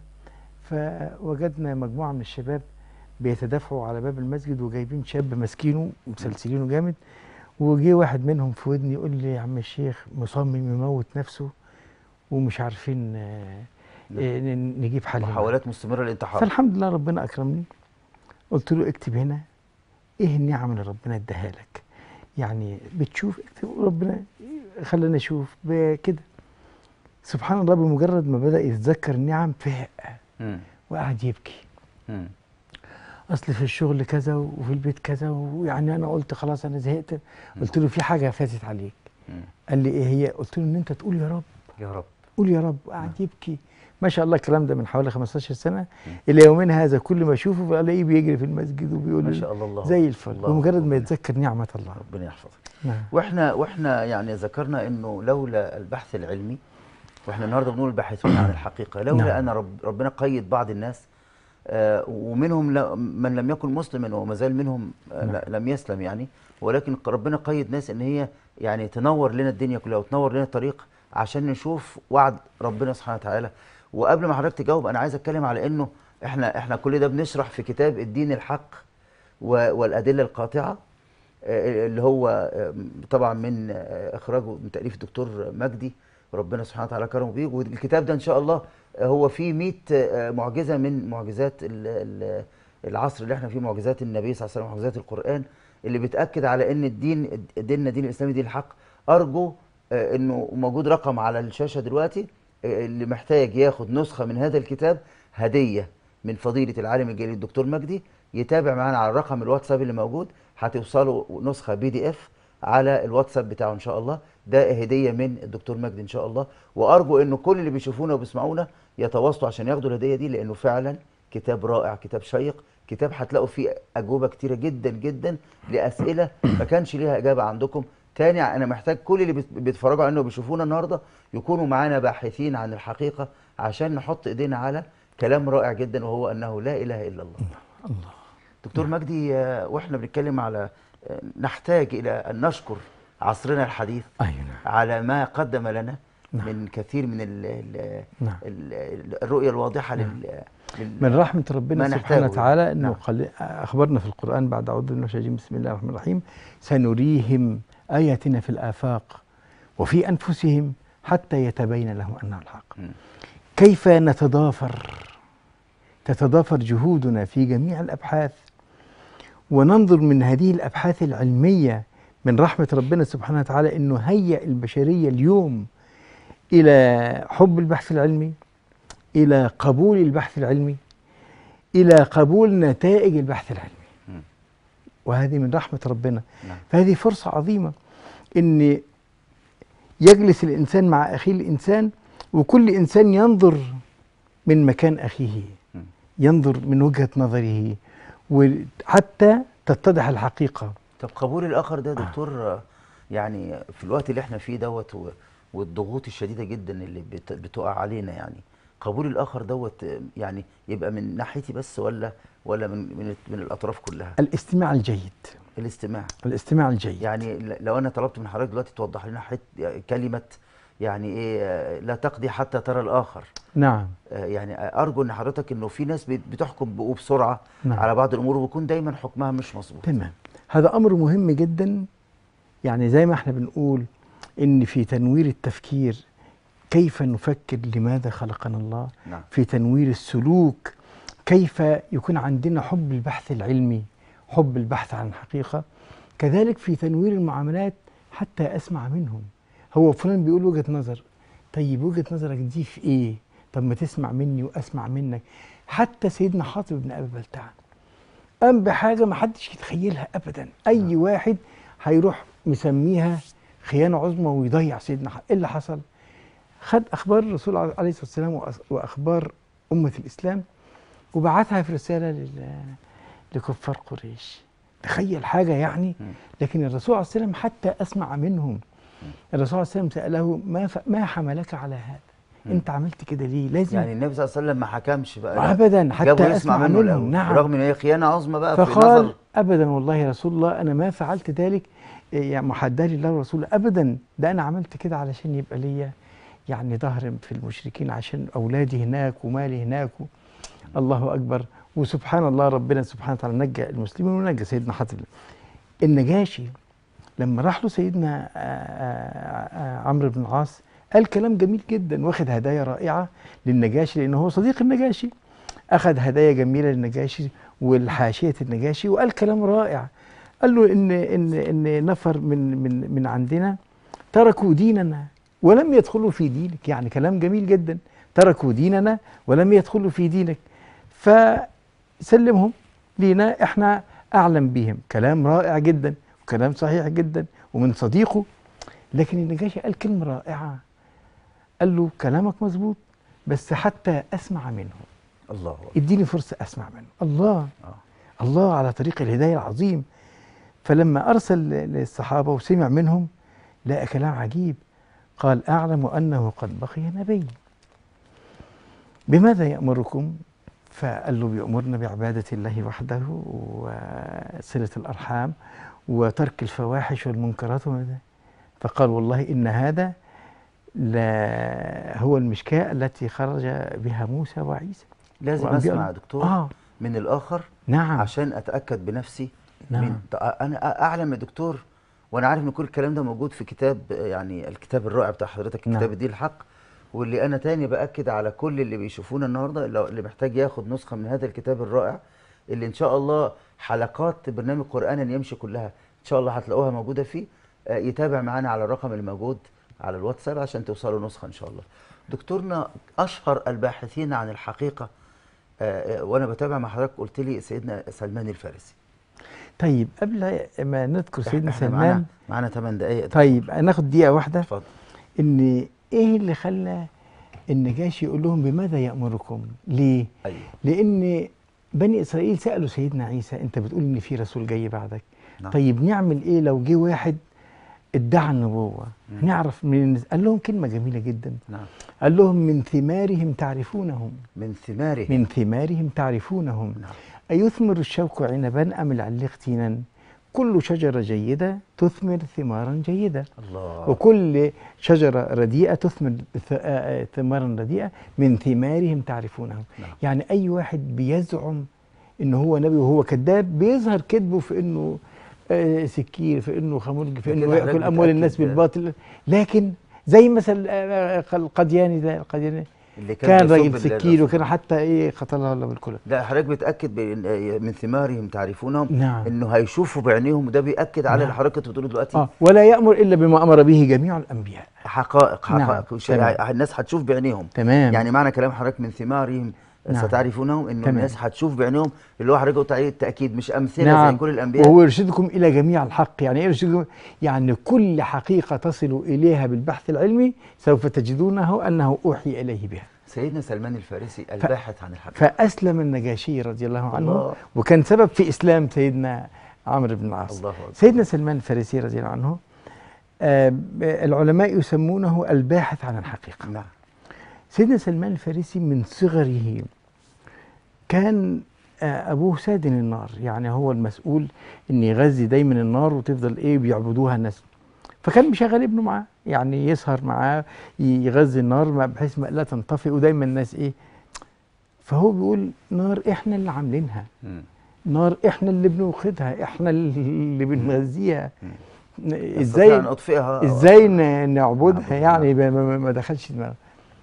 فوجدنا مجموعة من الشباب بيتدافعوا على باب المسجد وجايبين شاب ماسكينه ومسلسلينه جامد، وجه واحد منهم في ودني يقول لي يا عم الشيخ مصمم يموت نفسه ومش عارفين إيه نجيب حل، محاولات مستمرة للانتحار. فالحمد لله ربنا أكرمني، قلت له اكتب هنا ايه النعم اللي ربنا اداها لك، يعني بتشوف اكتب ربنا خلاني اشوف كده. سبحان الله، بمجرد ما بدأ يتذكر النعم فاق وقعد يبكي. مم. اصل في الشغل كذا وفي البيت كذا، ويعني انا قلت خلاص انا زهقت. قلت له في حاجه فاتت عليك. مم. قال لي ايه هي؟ قلت له ان انت تقول يا رب، يا رب، قول يا رب. قعد يبكي ما شاء الله. الكلام ده من حوالي خمستاشر سنة. مم. الى يومنا هذا كل ما اشوفه الاقيه بيجري في المسجد وبيقول ما شاء الله، الله زي الفل، بمجرد ما يتذكر نعمه الله. ربنا يحفظك. نعم. واحنا واحنا يعني ذكرنا انه لولا البحث العلمي، واحنا النهارده بنقول الباحثون عن الحقيقه، لولا نعم. ان رب ربنا قيد بعض الناس آه ومنهم من لم يكن مسلما وما زال منهم آه نعم. لم يسلم يعني، ولكن ربنا قيد ناس ان هي يعني تنور لنا الدنيا كلها وتنور لنا الطريق عشان نشوف وعد ربنا سبحانه وتعالى. وقبل ما حضرتك تجاوب انا عايز اتكلم على انه احنا احنا كل ده بنشرح في كتاب الدين الحق والادله القاطعه اللي هو طبعا من اخراجه من تاليف الدكتور مجدي، ربنا سبحانه وتعالى كرمه بيه. والكتاب ده ان شاء الله هو فيه مئة معجزه من معجزات العصر اللي احنا فيه، معجزات النبي صلى الله عليه وسلم، معجزات القران اللي بتاكد على ان الدين ديننا دين الاسلامي دين الحق. ارجو انه موجود رقم على الشاشه دلوقتي، اللي محتاج ياخد نسخه من هذا الكتاب هديه من فضيله العالم الجليل الدكتور مجدي يتابع معانا على الرقم الواتساب اللي موجود، هتوصله نسخه بي دي اف على الواتساب بتاعه ان شاء الله. ده هديه من الدكتور مجدي ان شاء الله. وارجو انه كل اللي بيشوفونا وبيسمعونا يتواصلوا عشان ياخدوا الهديه دي، لانه فعلا كتاب رائع، كتاب شيق، كتاب هتلاقوا فيه اجوبه كتيره جدا جدا لاسئله ما كانش ليها اجابه عندكم. تاني انا محتاج كل اللي بيتفرجوا علينا وبيشوفونا النهارده يكونوا معانا باحثين عن الحقيقه عشان نحط ايدينا على كلام رائع جدا، وهو انه لا اله الا الله. الله. دكتور مجدي، واحنا بنتكلم على نحتاج الى ان نشكر عصرنا الحديث أيوة. على ما قدم لنا نعم. من كثير من ال ال نعم. الرؤيه الواضحه نعم. لل من رحمه ربنا سبحانه وتعالى انه نعم. قال اخبرنا في القران بعد اعوذ بالله من الشيطان الرجيم بسم الله الرحمن الرحيم سنريهم اياتنا في الافاق وفي انفسهم حتى يتبين لهم انه الحق. م. كيف نتضافر تتضافر جهودنا في جميع الابحاث وننظر من هذه الابحاث العلميه. من رحمه ربنا سبحانه وتعالى انه هيأ البشريه اليوم الى حب البحث العلمي، الى قبول البحث العلمي، الى قبول نتائج البحث العلمي. وهذه من رحمه ربنا. فهذه فرصه عظيمه ان يجلس الانسان مع اخيه الانسان، وكل انسان ينظر من مكان اخيه، ينظر من وجهه نظره، وحتى تتضح الحقيقه. طب قبول الاخر ده دكتور آه. يعني في الوقت اللي احنا فيه دوت والضغوط الشديده جدا اللي بتقع علينا، يعني قبول الاخر دوت يعني يبقى من ناحيتي بس ولا ولا من من, من الاطراف كلها؟ الاستماع الجيد. الاستماع الاستماع الجيد. يعني لو انا طلبت من حضرتك دلوقتي توضح لنا كلمه يعني ايه لا تقضي حتى ترى الاخر. نعم. يعني ارجو ان حضرتك انه في ناس بتحكم بسرعه نعم. على بعض الامور وبيكون دايما حكمها مش مظبوط. تمام. هذا امر مهم جدا. يعني زي ما احنا بنقول ان في تنوير التفكير كيف نفكر لماذا خلقنا الله. نعم. في تنوير السلوك كيف يكون عندنا حب البحث العلمي، حب البحث عن الحقيقة. كذلك في تنوير المعاملات حتى أسمع منهم. هو فلان بيقول وجهة نظر، طيب وجهة نظرك دي في إيه؟ طب ما تسمع مني وأسمع منك. حتى سيدنا حاطب بن أبي بلتعة قام بحاجة ما حدش يتخيلها أبدا. أي نعم. واحد هيروح مسميها خيانة عظمى ويضيع سيدنا حاطب. إيه اللي حصل؟ خد أخبار الرسول عليه الصلاة والسلام وأخبار أمة الإسلام وبعتها في رسالة لكفار قريش. تخيل حاجة يعني. لكن الرسول عليه الصلاة والسلام حتى أسمع منهم. الرسول عليه الصلاة والسلام سأله ما ما حملك على هذا؟ أنت عملت كده ليه؟ لازم يعني النبي صلى الله عليه وسلم ما حكمش بقى أبدا حتى أسمع منهم. منهم. نعم. رغم إن هي خيانة عظمى بقى فقال في نظر أبدا والله يا رسول الله أنا ما فعلت ذلك يعني محدث الله ورسوله أبدا. ده أنا عملت كده علشان يبقى ليا يعني ظهر في المشركين، عشان أولادي هناك ومالي هناك و... الله أكبر. وسبحان الله ربنا سبحانه وتعالى نجى المسلمين ونجى سيدنا حاتم. النجاشي لما راح له سيدنا عمرو بن العاص قال كلام جميل جدا، واخد هدايا رائعة للنجاشي لأنه هو صديق النجاشي. أخذ هدايا جميلة للنجاشي والحاشية النجاشي وقال كلام رائع. قال له إن إن إن نفر من من من عندنا تركوا ديننا ولم يدخلوا في دينك. يعني كلام جميل جدا. تركوا ديننا ولم يدخلوا في دينك فسلمهم لينا احنا اعلم بهم. كلام رائع جدا وكلام صحيح جدا ومن صديقه. لكن النجاشي قال كلمة رائعة، قال له كلامك مظبوط بس حتى اسمع منه. الله اديني فرصة اسمع منه. الله آه. الله على طريق الهداية العظيم. فلما ارسل للصحابة وسمع منهم لقى كلام عجيب. قال اعلم انه قد بقي نبي. بماذا يأمركم؟ فقال له بيأمرنا بعبادة الله وحده وصلة الأرحام وترك الفواحش والمنكرات. فقال والله إن هذا لا هو المشكاة التي خرج بها موسى وعيسى. لازم أسمع يا دكتور آه. من الآخر. نعم. عشان أتأكد بنفسي. نعم. من أنا أعلم يا دكتور وأنا عارف إن كل الكلام ده موجود في كتاب، يعني الكتاب الرائع بتاع حضرتك كتاب نعم. الدين الحق. واللي أنا تاني بأكد على كل اللي بيشوفونا النهارده اللي محتاج ياخد نسخة من هذا الكتاب الرائع اللي إن شاء الله حلقات برنامج قرآن يمشي كلها إن شاء الله هتلاقوها موجودة فيه. يتابع معانا على الرقم اللي موجود على الواتساب عشان توصلوا نسخة إن شاء الله. دكتورنا أشهر الباحثين عن الحقيقة وأنا بتابع مع حضرتك قلت لي سيدنا سلمان الفارسي. طيب قبل ما نذكر سيدنا سلمان معانا معانا ثمان دقايق. طيب ناخد دقيقة واحدة. اتفضل. إن إيه اللي خلى النجاشي يقول لهم بماذا يأمركم؟ ليه؟ أيوه. لأن بني إسرائيل سألوا سيدنا عيسى أنت بتقول إن في رسول جاي بعدك. نعم. طيب نعمل إيه لو جه واحد ادعى النبوة؟ نعرف من. قال لهم كلمة جميلة جدا. نعم. قال لهم من ثمارهم تعرفونهم. من ثمارهم من ثمارهم تعرفونهم. نعم. أيثمر الشوك عنبا أم العليق تينا؟ كل شجرة جيدة تثمر ثمارا جيدة. الله. وكل شجرة رديئة تثمر ثمارا رديئة. من ثمارهم تعرفونهم. نعم. يعني أي واحد بيزعم إنه هو نبي وهو كذاب بيظهر كذبه في إنه آه سكير، في إنه خمرج، في إنه يأكل أموال الناس بالباطل. لكن زي مثل آه القدياني ده القدياني اللي كان, كان راجل سكير وكان حتى ايه قتلها ولا بالكلى. لا حضرتك بتاكد من ثمارهم تعرفونهم. نعم. انه هيشوفوا بعينيهم وده بياكد على نعم. اللي حضرتك بتقوله دلوقتي. اه ولا يأمر الا بما امر به جميع الانبياء. حقائق حقائق نعم. الناس هتشوف بعينيهم. تمام. يعني معنى كلام حضرتك من ثمارهم نعم. ستعرفونهم انه تمام. الناس هتشوف بعينيهم اللي هو حضرتك قلت عليه التاكيد مش امثله نعم. زي كل الانبياء. وهو يرشدكم الى جميع الحق. يعني ايه يرشدكم؟ يعني كل حقيقه تصلوا اليها بالبحث العلمي سوف تجدونه انه اوحي اليه بها. سيدنا سلمان الفارسي الباحث عن الحقيقة. فأسلم النجاشي رضي الله عنه الله. وكان سبب في إسلام سيدنا عمرو بن العاص. سيدنا سلمان الفارسي رضي الله عنه آه العلماء يسمونه الباحث عن الحقيقة. نعم. سيدنا سلمان الفارسي من صغره كان آه أبوه سادن النار. يعني هو المسؤول إن يغذي دايما النار وتفضل إيه بيعبدوها الناس. فكان بيشغل ابنه معاه يعني يسهر معاه يغذي النار بحيث ما لا تنطفئ، ودايما الناس ايه. فهو بيقول نار احنا اللي عاملينها، نار احنا اللي بنوقدها، احنا اللي بنغذيها، ازاي نطفئها ازاي نعبدها يعني ما دخلش دماغه.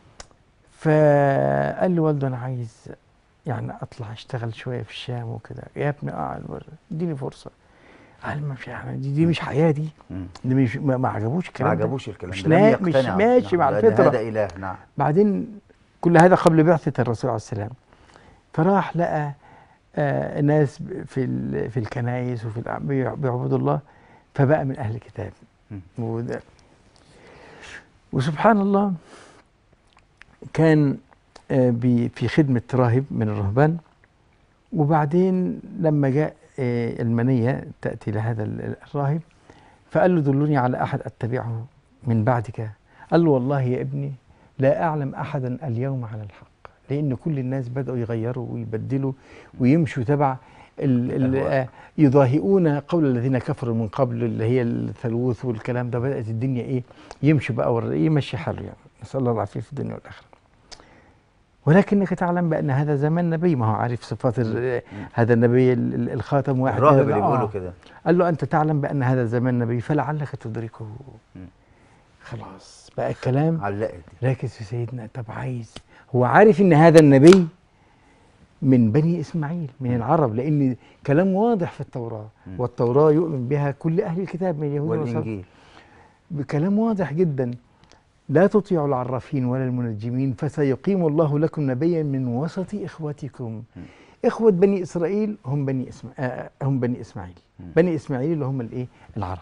فقال له والده انا عايز يعني اطلع اشتغل شويه في الشام وكده. يا ابني اقعد بره اديني فرصه. قال ما في دي, دي مش حياه، دي دي مش ما عجبوش الكلام، ما عجبوش الكلام مش, نا مش ماشي مع الفطره. هذا اله. نعم. بعدين كل هذا قبل بعثه الرسول عليه السلام. فراح لقى آه ناس في في الكنائس وفي بيعبدوا الله، فبقى من اهل الكتاب. وده وسبحان الله كان آه في خدمه راهب من الرهبان. وبعدين لما جاء آه المنيه تاتي لهذا الراهب، فقال له دلوني على احد اتبعه من بعدك. قال له والله يا ابني لا اعلم احدا اليوم على الحق، لأن كل الناس بدأوا يغيروا ويبدلوا ويمشوا تبع ال ال يضاهئون قول الذين كفروا من قبل اللي هي الثالوث والكلام ده. بدأت الدنيا إيه يمشوا بقى يمشي حاله يعني، نسأل الله العافية في الدنيا والآخرة. ولكنك تعلم بأن هذا زمان نبي، ما هو عارف صفات هذا النبي الخاتم واحد. الراهب اللي بيقولوا كده قال له أنت تعلم بأن هذا زمان نبي فلعلك تدركه. خلاص بقى الكلام علقت راكز في سيدنا. طب عايز هو عارف ان هذا النبي من بني اسماعيل من العرب، لان كلام واضح في التوراه، والتوراه يؤمن بها كل اهل الكتاب من اليهود والانجيل بكلام واضح جدا. لا تطيعوا العرافين ولا المنجمين فسيقيم الله لكم نبيا من وسط اخوتكم. اخوه بني اسرائيل هم بني اسماعيل، آه هم بني اسماعيل. بني اسماعيل اللي هم الايه العرب.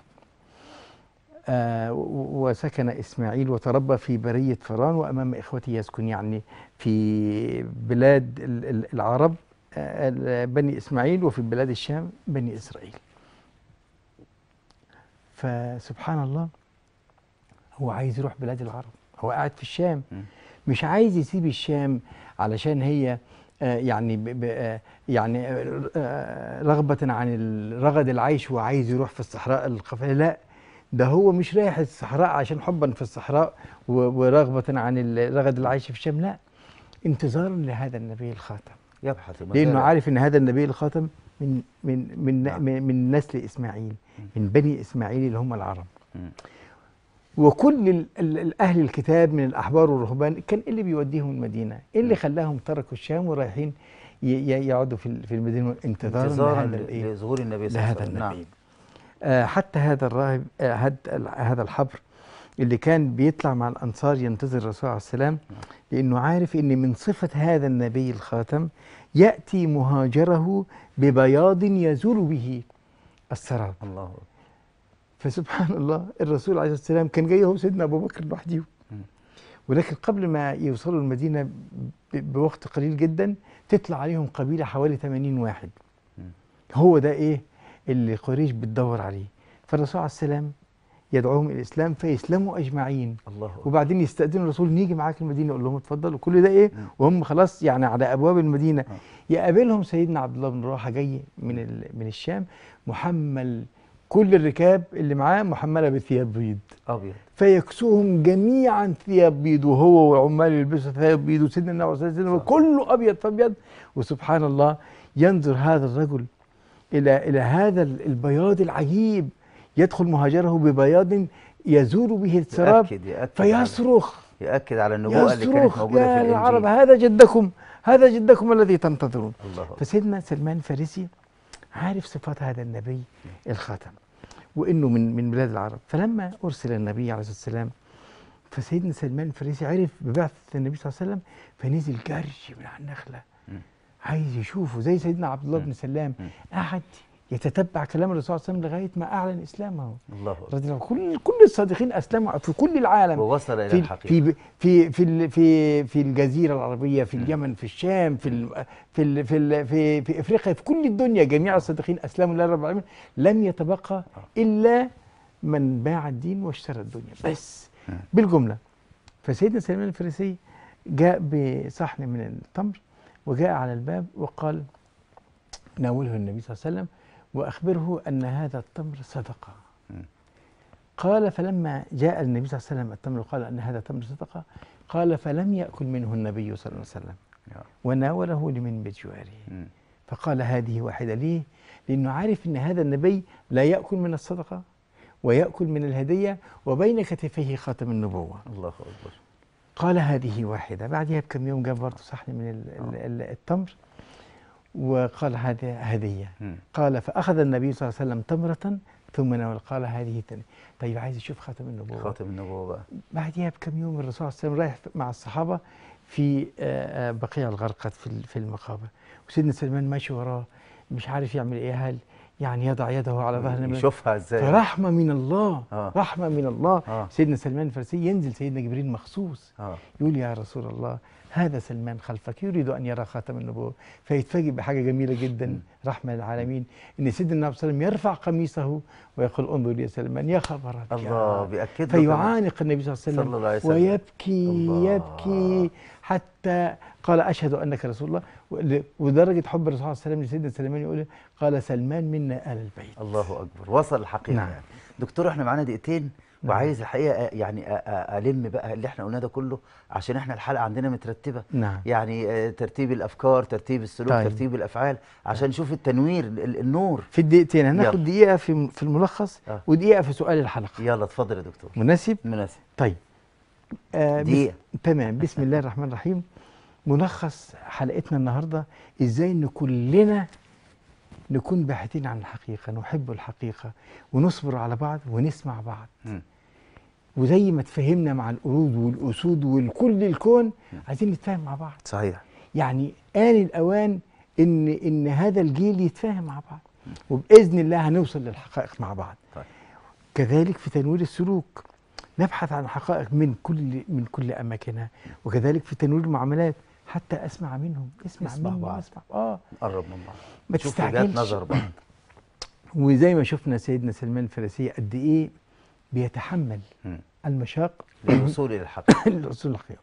آه وسكن إسماعيل وتربى في برية فران وأمام إخوته يسكن، يعني في بلاد العرب آه بني إسماعيل، وفي بلاد الشام بني إسرائيل. فسبحان الله هو عايز يروح بلاد العرب، هو قاعد في الشام مش عايز يسيب الشام علشان هي آه يعني ب آه يعني آه رغبة عن رغد العيش وعايز يروح في الصحراء القفية. لا، ده هو مش رايح الصحراء عشان حبا في الصحراء ورغبة عن رغد العيش في الشام، لا، انتظارا لهذا النبي الخاتم. يبحث لأنه عارف أن هذا النبي الخاتم من من من نعم. من, من نسل إسماعيل، من بني إسماعيل اللي هم العرب. م. وكل أهل الكتاب من الأحبار والرهبان كان اللي بيوديهم المدينة، اللي خلاهم تركوا الشام ورايحين يقعدوا في في المدينة انتظارا, انتظارا لظهور النبي صلى الله عليه وسلم. نعم. آه حتى هذا الراهب آه هذا الحبر اللي كان بيطلع مع الأنصار ينتظر الرسول عليه السلام، لأنه عارف أن من صفة هذا النبي الخاتم يأتي مهاجره ببياض يزول به السراب. الله. فسبحان الله الرسول عليه السلام كان جاي هو سيدنا أبو بكر لوحده، ولكن قبل ما يوصلوا المدينة بوقت قليل جدا تطلع عليهم قبيلة حوالي ثمانين واحد. هو ده إيه اللي قريش بتدور عليه. فالرسول عليه السلام يدعوهم الى الاسلام فيسلموا اجمعين. الله. وبعدين يستاذنوا الرسول نيجي معاك المدينه، يقول لهم اتفضلوا. كل ده ايه م. وهم خلاص يعني على ابواب المدينه. م. يقابلهم سيدنا عبد الله بن رواحه جاي من من الشام محمل، كل الركاب اللي معاه محمله بثياب بيض ابيض، فيكسوهم جميعا ثياب بيض، وهو وعمال يلبسوا ثياب بيض، وسيدنا النبي صلى الله عليه وسلم كله ابيض فابيض. وسبحان الله ينظر هذا الرجل إلى إلى هذا البياض العجيب، يدخل مهاجره ببياض يزول به السراب. يأكد يأكد فيصرخ يأكد على النبوة اللي كانت موجودة في الإنجيل. العرب هذا جدكم، هذا جدكم الذي تنتظرون. الله. فسيدنا سلمان الفارسي عارف صفات هذا النبي الخاتم وإنه من من بلاد العرب. فلما أرسل النبي عليه الصلاة والسلام فسيدنا سلمان الفارسي عرف ببعثة النبي صلى الله عليه وسلم، فنزل جري من على النخلة عايز يشوفه، زي سيدنا عبد الله بن سلام قعد يتتبع كلام الرسول صلى الله عليه وسلم لغايه ما اعلن اسلامه. الله رضي الله. كل كل الصادقين اسلموا في كل العالم، ووصل الى في الحقيقه في في في في الجزيره العربيه، في اليمن، في الشام، في ال في ال في ال في, في افريقيا، في كل الدنيا جميع الصادقين اسلموا لله رب العالمين. لم يتبقى الا من باع الدين واشترى الدنيا بس بالجمله. فسيدنا سلمان الفارسي جاء بصحن من التمر وجاء على الباب وقال ناوله النبي صلى الله عليه وسلم وأخبره أن هذا التمر صدقة. قال فلما جاء النبي صلى الله عليه وسلم التمر وقال أن هذا تمر صدقة، قال فلم يأكل منه النبي صلى الله عليه وسلم وناوله لمن بجواره. فقال هذه واحدة. ليه؟ لأنه عارف أن هذا النبي لا يأكل من الصدقة ويأكل من الهدية وبين كتفيه خاتم النبوة. الله أكبر. قال هذه واحدة. بعدها بكم يوم جاب برضه صحن من التمر وقال هذه هدية. قال فأخذ النبي صلى الله عليه وسلم تمرة ثم ناول، قال هذه ثانية. طيب عايز يشوف خاتم النبوة. خاتم النبوة بقى. بعدها بكم يوم الرسول صلى الله عليه وسلم رايح مع الصحابة في بقيع الغرقد في المقابر، وسيدنا سلمان ماشي وراه مش عارف يعمل ايه، هل يعني يضع يده على ظهر النبي يشوفها ازاي؟ فرحمة من الله. آه. رحمة من الله. آه. سيدنا سلمان الفارسي ينزل سيدنا جبريل مخصوص آه. يقول يا رسول الله هذا سلمان خلفك يريد أن يرى خاتم النبوة، فيتفاجئ بحاجة جميلة جدا م. رحمة للعالمين إن سيدنا النبي صلى الله عليه وسلم يرفع قميصه ويقول انظر يا سلمان يا خبر الله بيأكد فيعانق النبي صلى الله عليه وسلم ويبكي الله. يبكي حتى قال أشهد أنك رسول الله. ودرجة حب الرسول صلى الله عليه وسلم لسيدنا سلمان يقول قال سلمان منا آل البيت. الله أكبر. وصل الحقيقة. نعم. يعني. دكتور احنا معانا دقيقتين وعايز الحقيقه يعني الم بقى اللي احنا قلناه ده كله عشان احنا الحلقه عندنا مترتبه. نعم. يعني ترتيب الافكار، ترتيب السلوك، طيب. ترتيب الافعال عشان نشوف التنوير النور في الدقيقتين. هناخد دقيقه في في الملخص آه. ودقيقه في سؤال الحلقه. يلا اتفضل يا دكتور. مناسب؟ مناسب. طيب آه دقيقه. بس... تمام. بسم الله الرحمن الرحيم. ملخص حلقتنا النهارده ازاي ان كلنا نكون باحثين عن الحقيقه، نحب الحقيقه ونصبر على بعض ونسمع بعض. م. وزي ما تفهمنا مع القرود والاسود والكل الكون عايزين نتفاهم مع بعض. صحيح. يعني آن الأوان إن إن هذا الجيل يتفاهم مع بعض وبإذن الله هنوصل للحقائق مع بعض. طيب. كذلك في تنوير السلوك نبحث عن حقائق من كل من كل أماكنها، وكذلك في تنوير المعاملات حتى أسمع منهم. اسمع منهم بعض. اسمع اه قرب من بعض. ما تستعجلش. نظر بعض. وزي ما شفنا سيدنا سلمان الفارسي قد إيه بيتحمل م. المشاق للوصول الى الحقيقه. للوصول للحقيقه.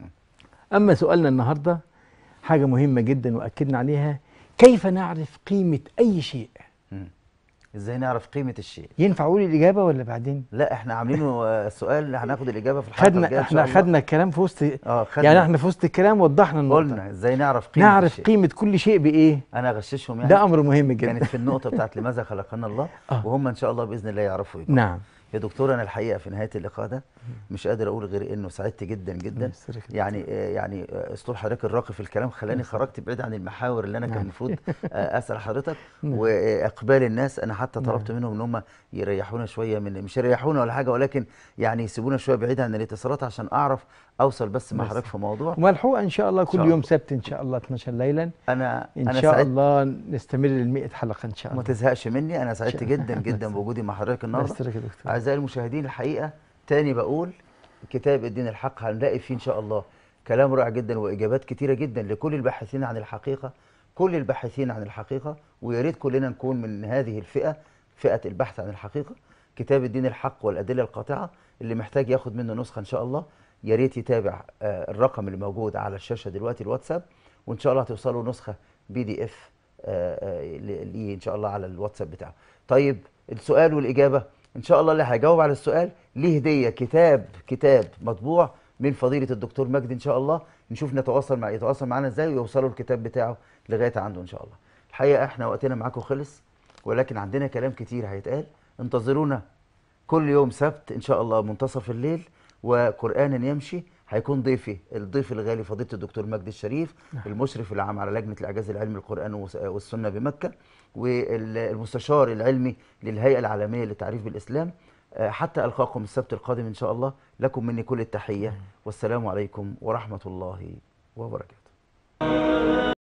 اما سؤالنا النهارده حاجه مهمه جدا واكدنا عليها، كيف نعرف قيمه اي شيء؟ مم. ازاي نعرف قيمه الشيء؟ ينفع اقول الاجابه ولا بعدين؟ لا احنا عاملينه السؤال هناخد الاجابه في الحلقه خدنا الجايه. احنا خدنا الكلام في وسط اه خدنا. يعني احنا في وسط الكلام وضحنا النقطه. قلنا ازاي نعرف قيمه نعرف الشيء. قيمه كل شيء بايه؟ انا اغششهم يعني. ده امر مهم جدا. كانت في النقطه بتاعت لماذا خلقنا الله آه. وهم ان شاء الله باذن الله يعرفوا يبقى. نعم. يا دكتور انا الحقيقه في نهايه اللقاء ده مش قادر اقول غير انه سعدت جدا جدا. يعني يعني اسلوب حضرتك الراقي في الكلام خلاني خرجت بعيد عن المحاور اللي انا كان المفروض اسال حضرتك، واقبال الناس انا حتى طلبت منهم ان هم يريحونا شويه من مش يريحونا ولا حاجه، ولكن يعني يسيبونا شويه بعيد عن الاتصالات عشان اعرف اوصل بس مع حضرتك في موضوع ملحوقه ان شاء الله كل يوم سبت ان شاء الله اثناشر ليلا. انا ان أنا شاء الله نستمر ل مئة حلقه ان شاء الله. ما تزهقش مني. انا سعدت جدا جدا بوجودي مع حضرتك النهارده. اعزائي المشاهدين الحقيقه تاني بقول كتاب الدين الحق هنلاقي فيه ان شاء الله كلام رائع جدا واجابات كتيره جدا لكل الباحثين عن الحقيقه، كل الباحثين عن الحقيقه، ويا ريت كلنا نكون من هذه الفئه، فئه البحث عن الحقيقه. كتاب الدين الحق والادله القاطعه، اللي محتاج ياخد منه نسخه ان شاء الله يا ريت يتابع آه الرقم اللي موجود على الشاشه دلوقتي الواتساب، وان شاء الله هتوصله نسخه بي دي اف ليه ان شاء الله على الواتساب بتاعه. طيب السؤال والاجابه ان شاء الله اللي هيجاوب على السؤال ليه هديه كتاب كتاب مطبوع من فضيله الدكتور مجدي ان شاء الله. نشوف نتواصل مع يتواصل معانا ازاي ويوصلوا الكتاب بتاعه لغايه عنده ان شاء الله. الحقيقه احنا وقتنا معاكم خلص، ولكن عندنا كلام كتير هيتقال. انتظرونا كل يوم سبت ان شاء الله منتصف الليل وقرآن يمشي. هيكون ضيفي الضيف الغالي فضيله الدكتور مجدي الشريف، المشرف العام على لجنه الاعجاز العلمي القرآن والسنه بمكه، والمستشار العلمي للهيئه العالميه للتعريف بالاسلام. حتى القاكم السبت القادم ان شاء الله. لكم مني كل التحيه والسلام عليكم ورحمه الله وبركاته.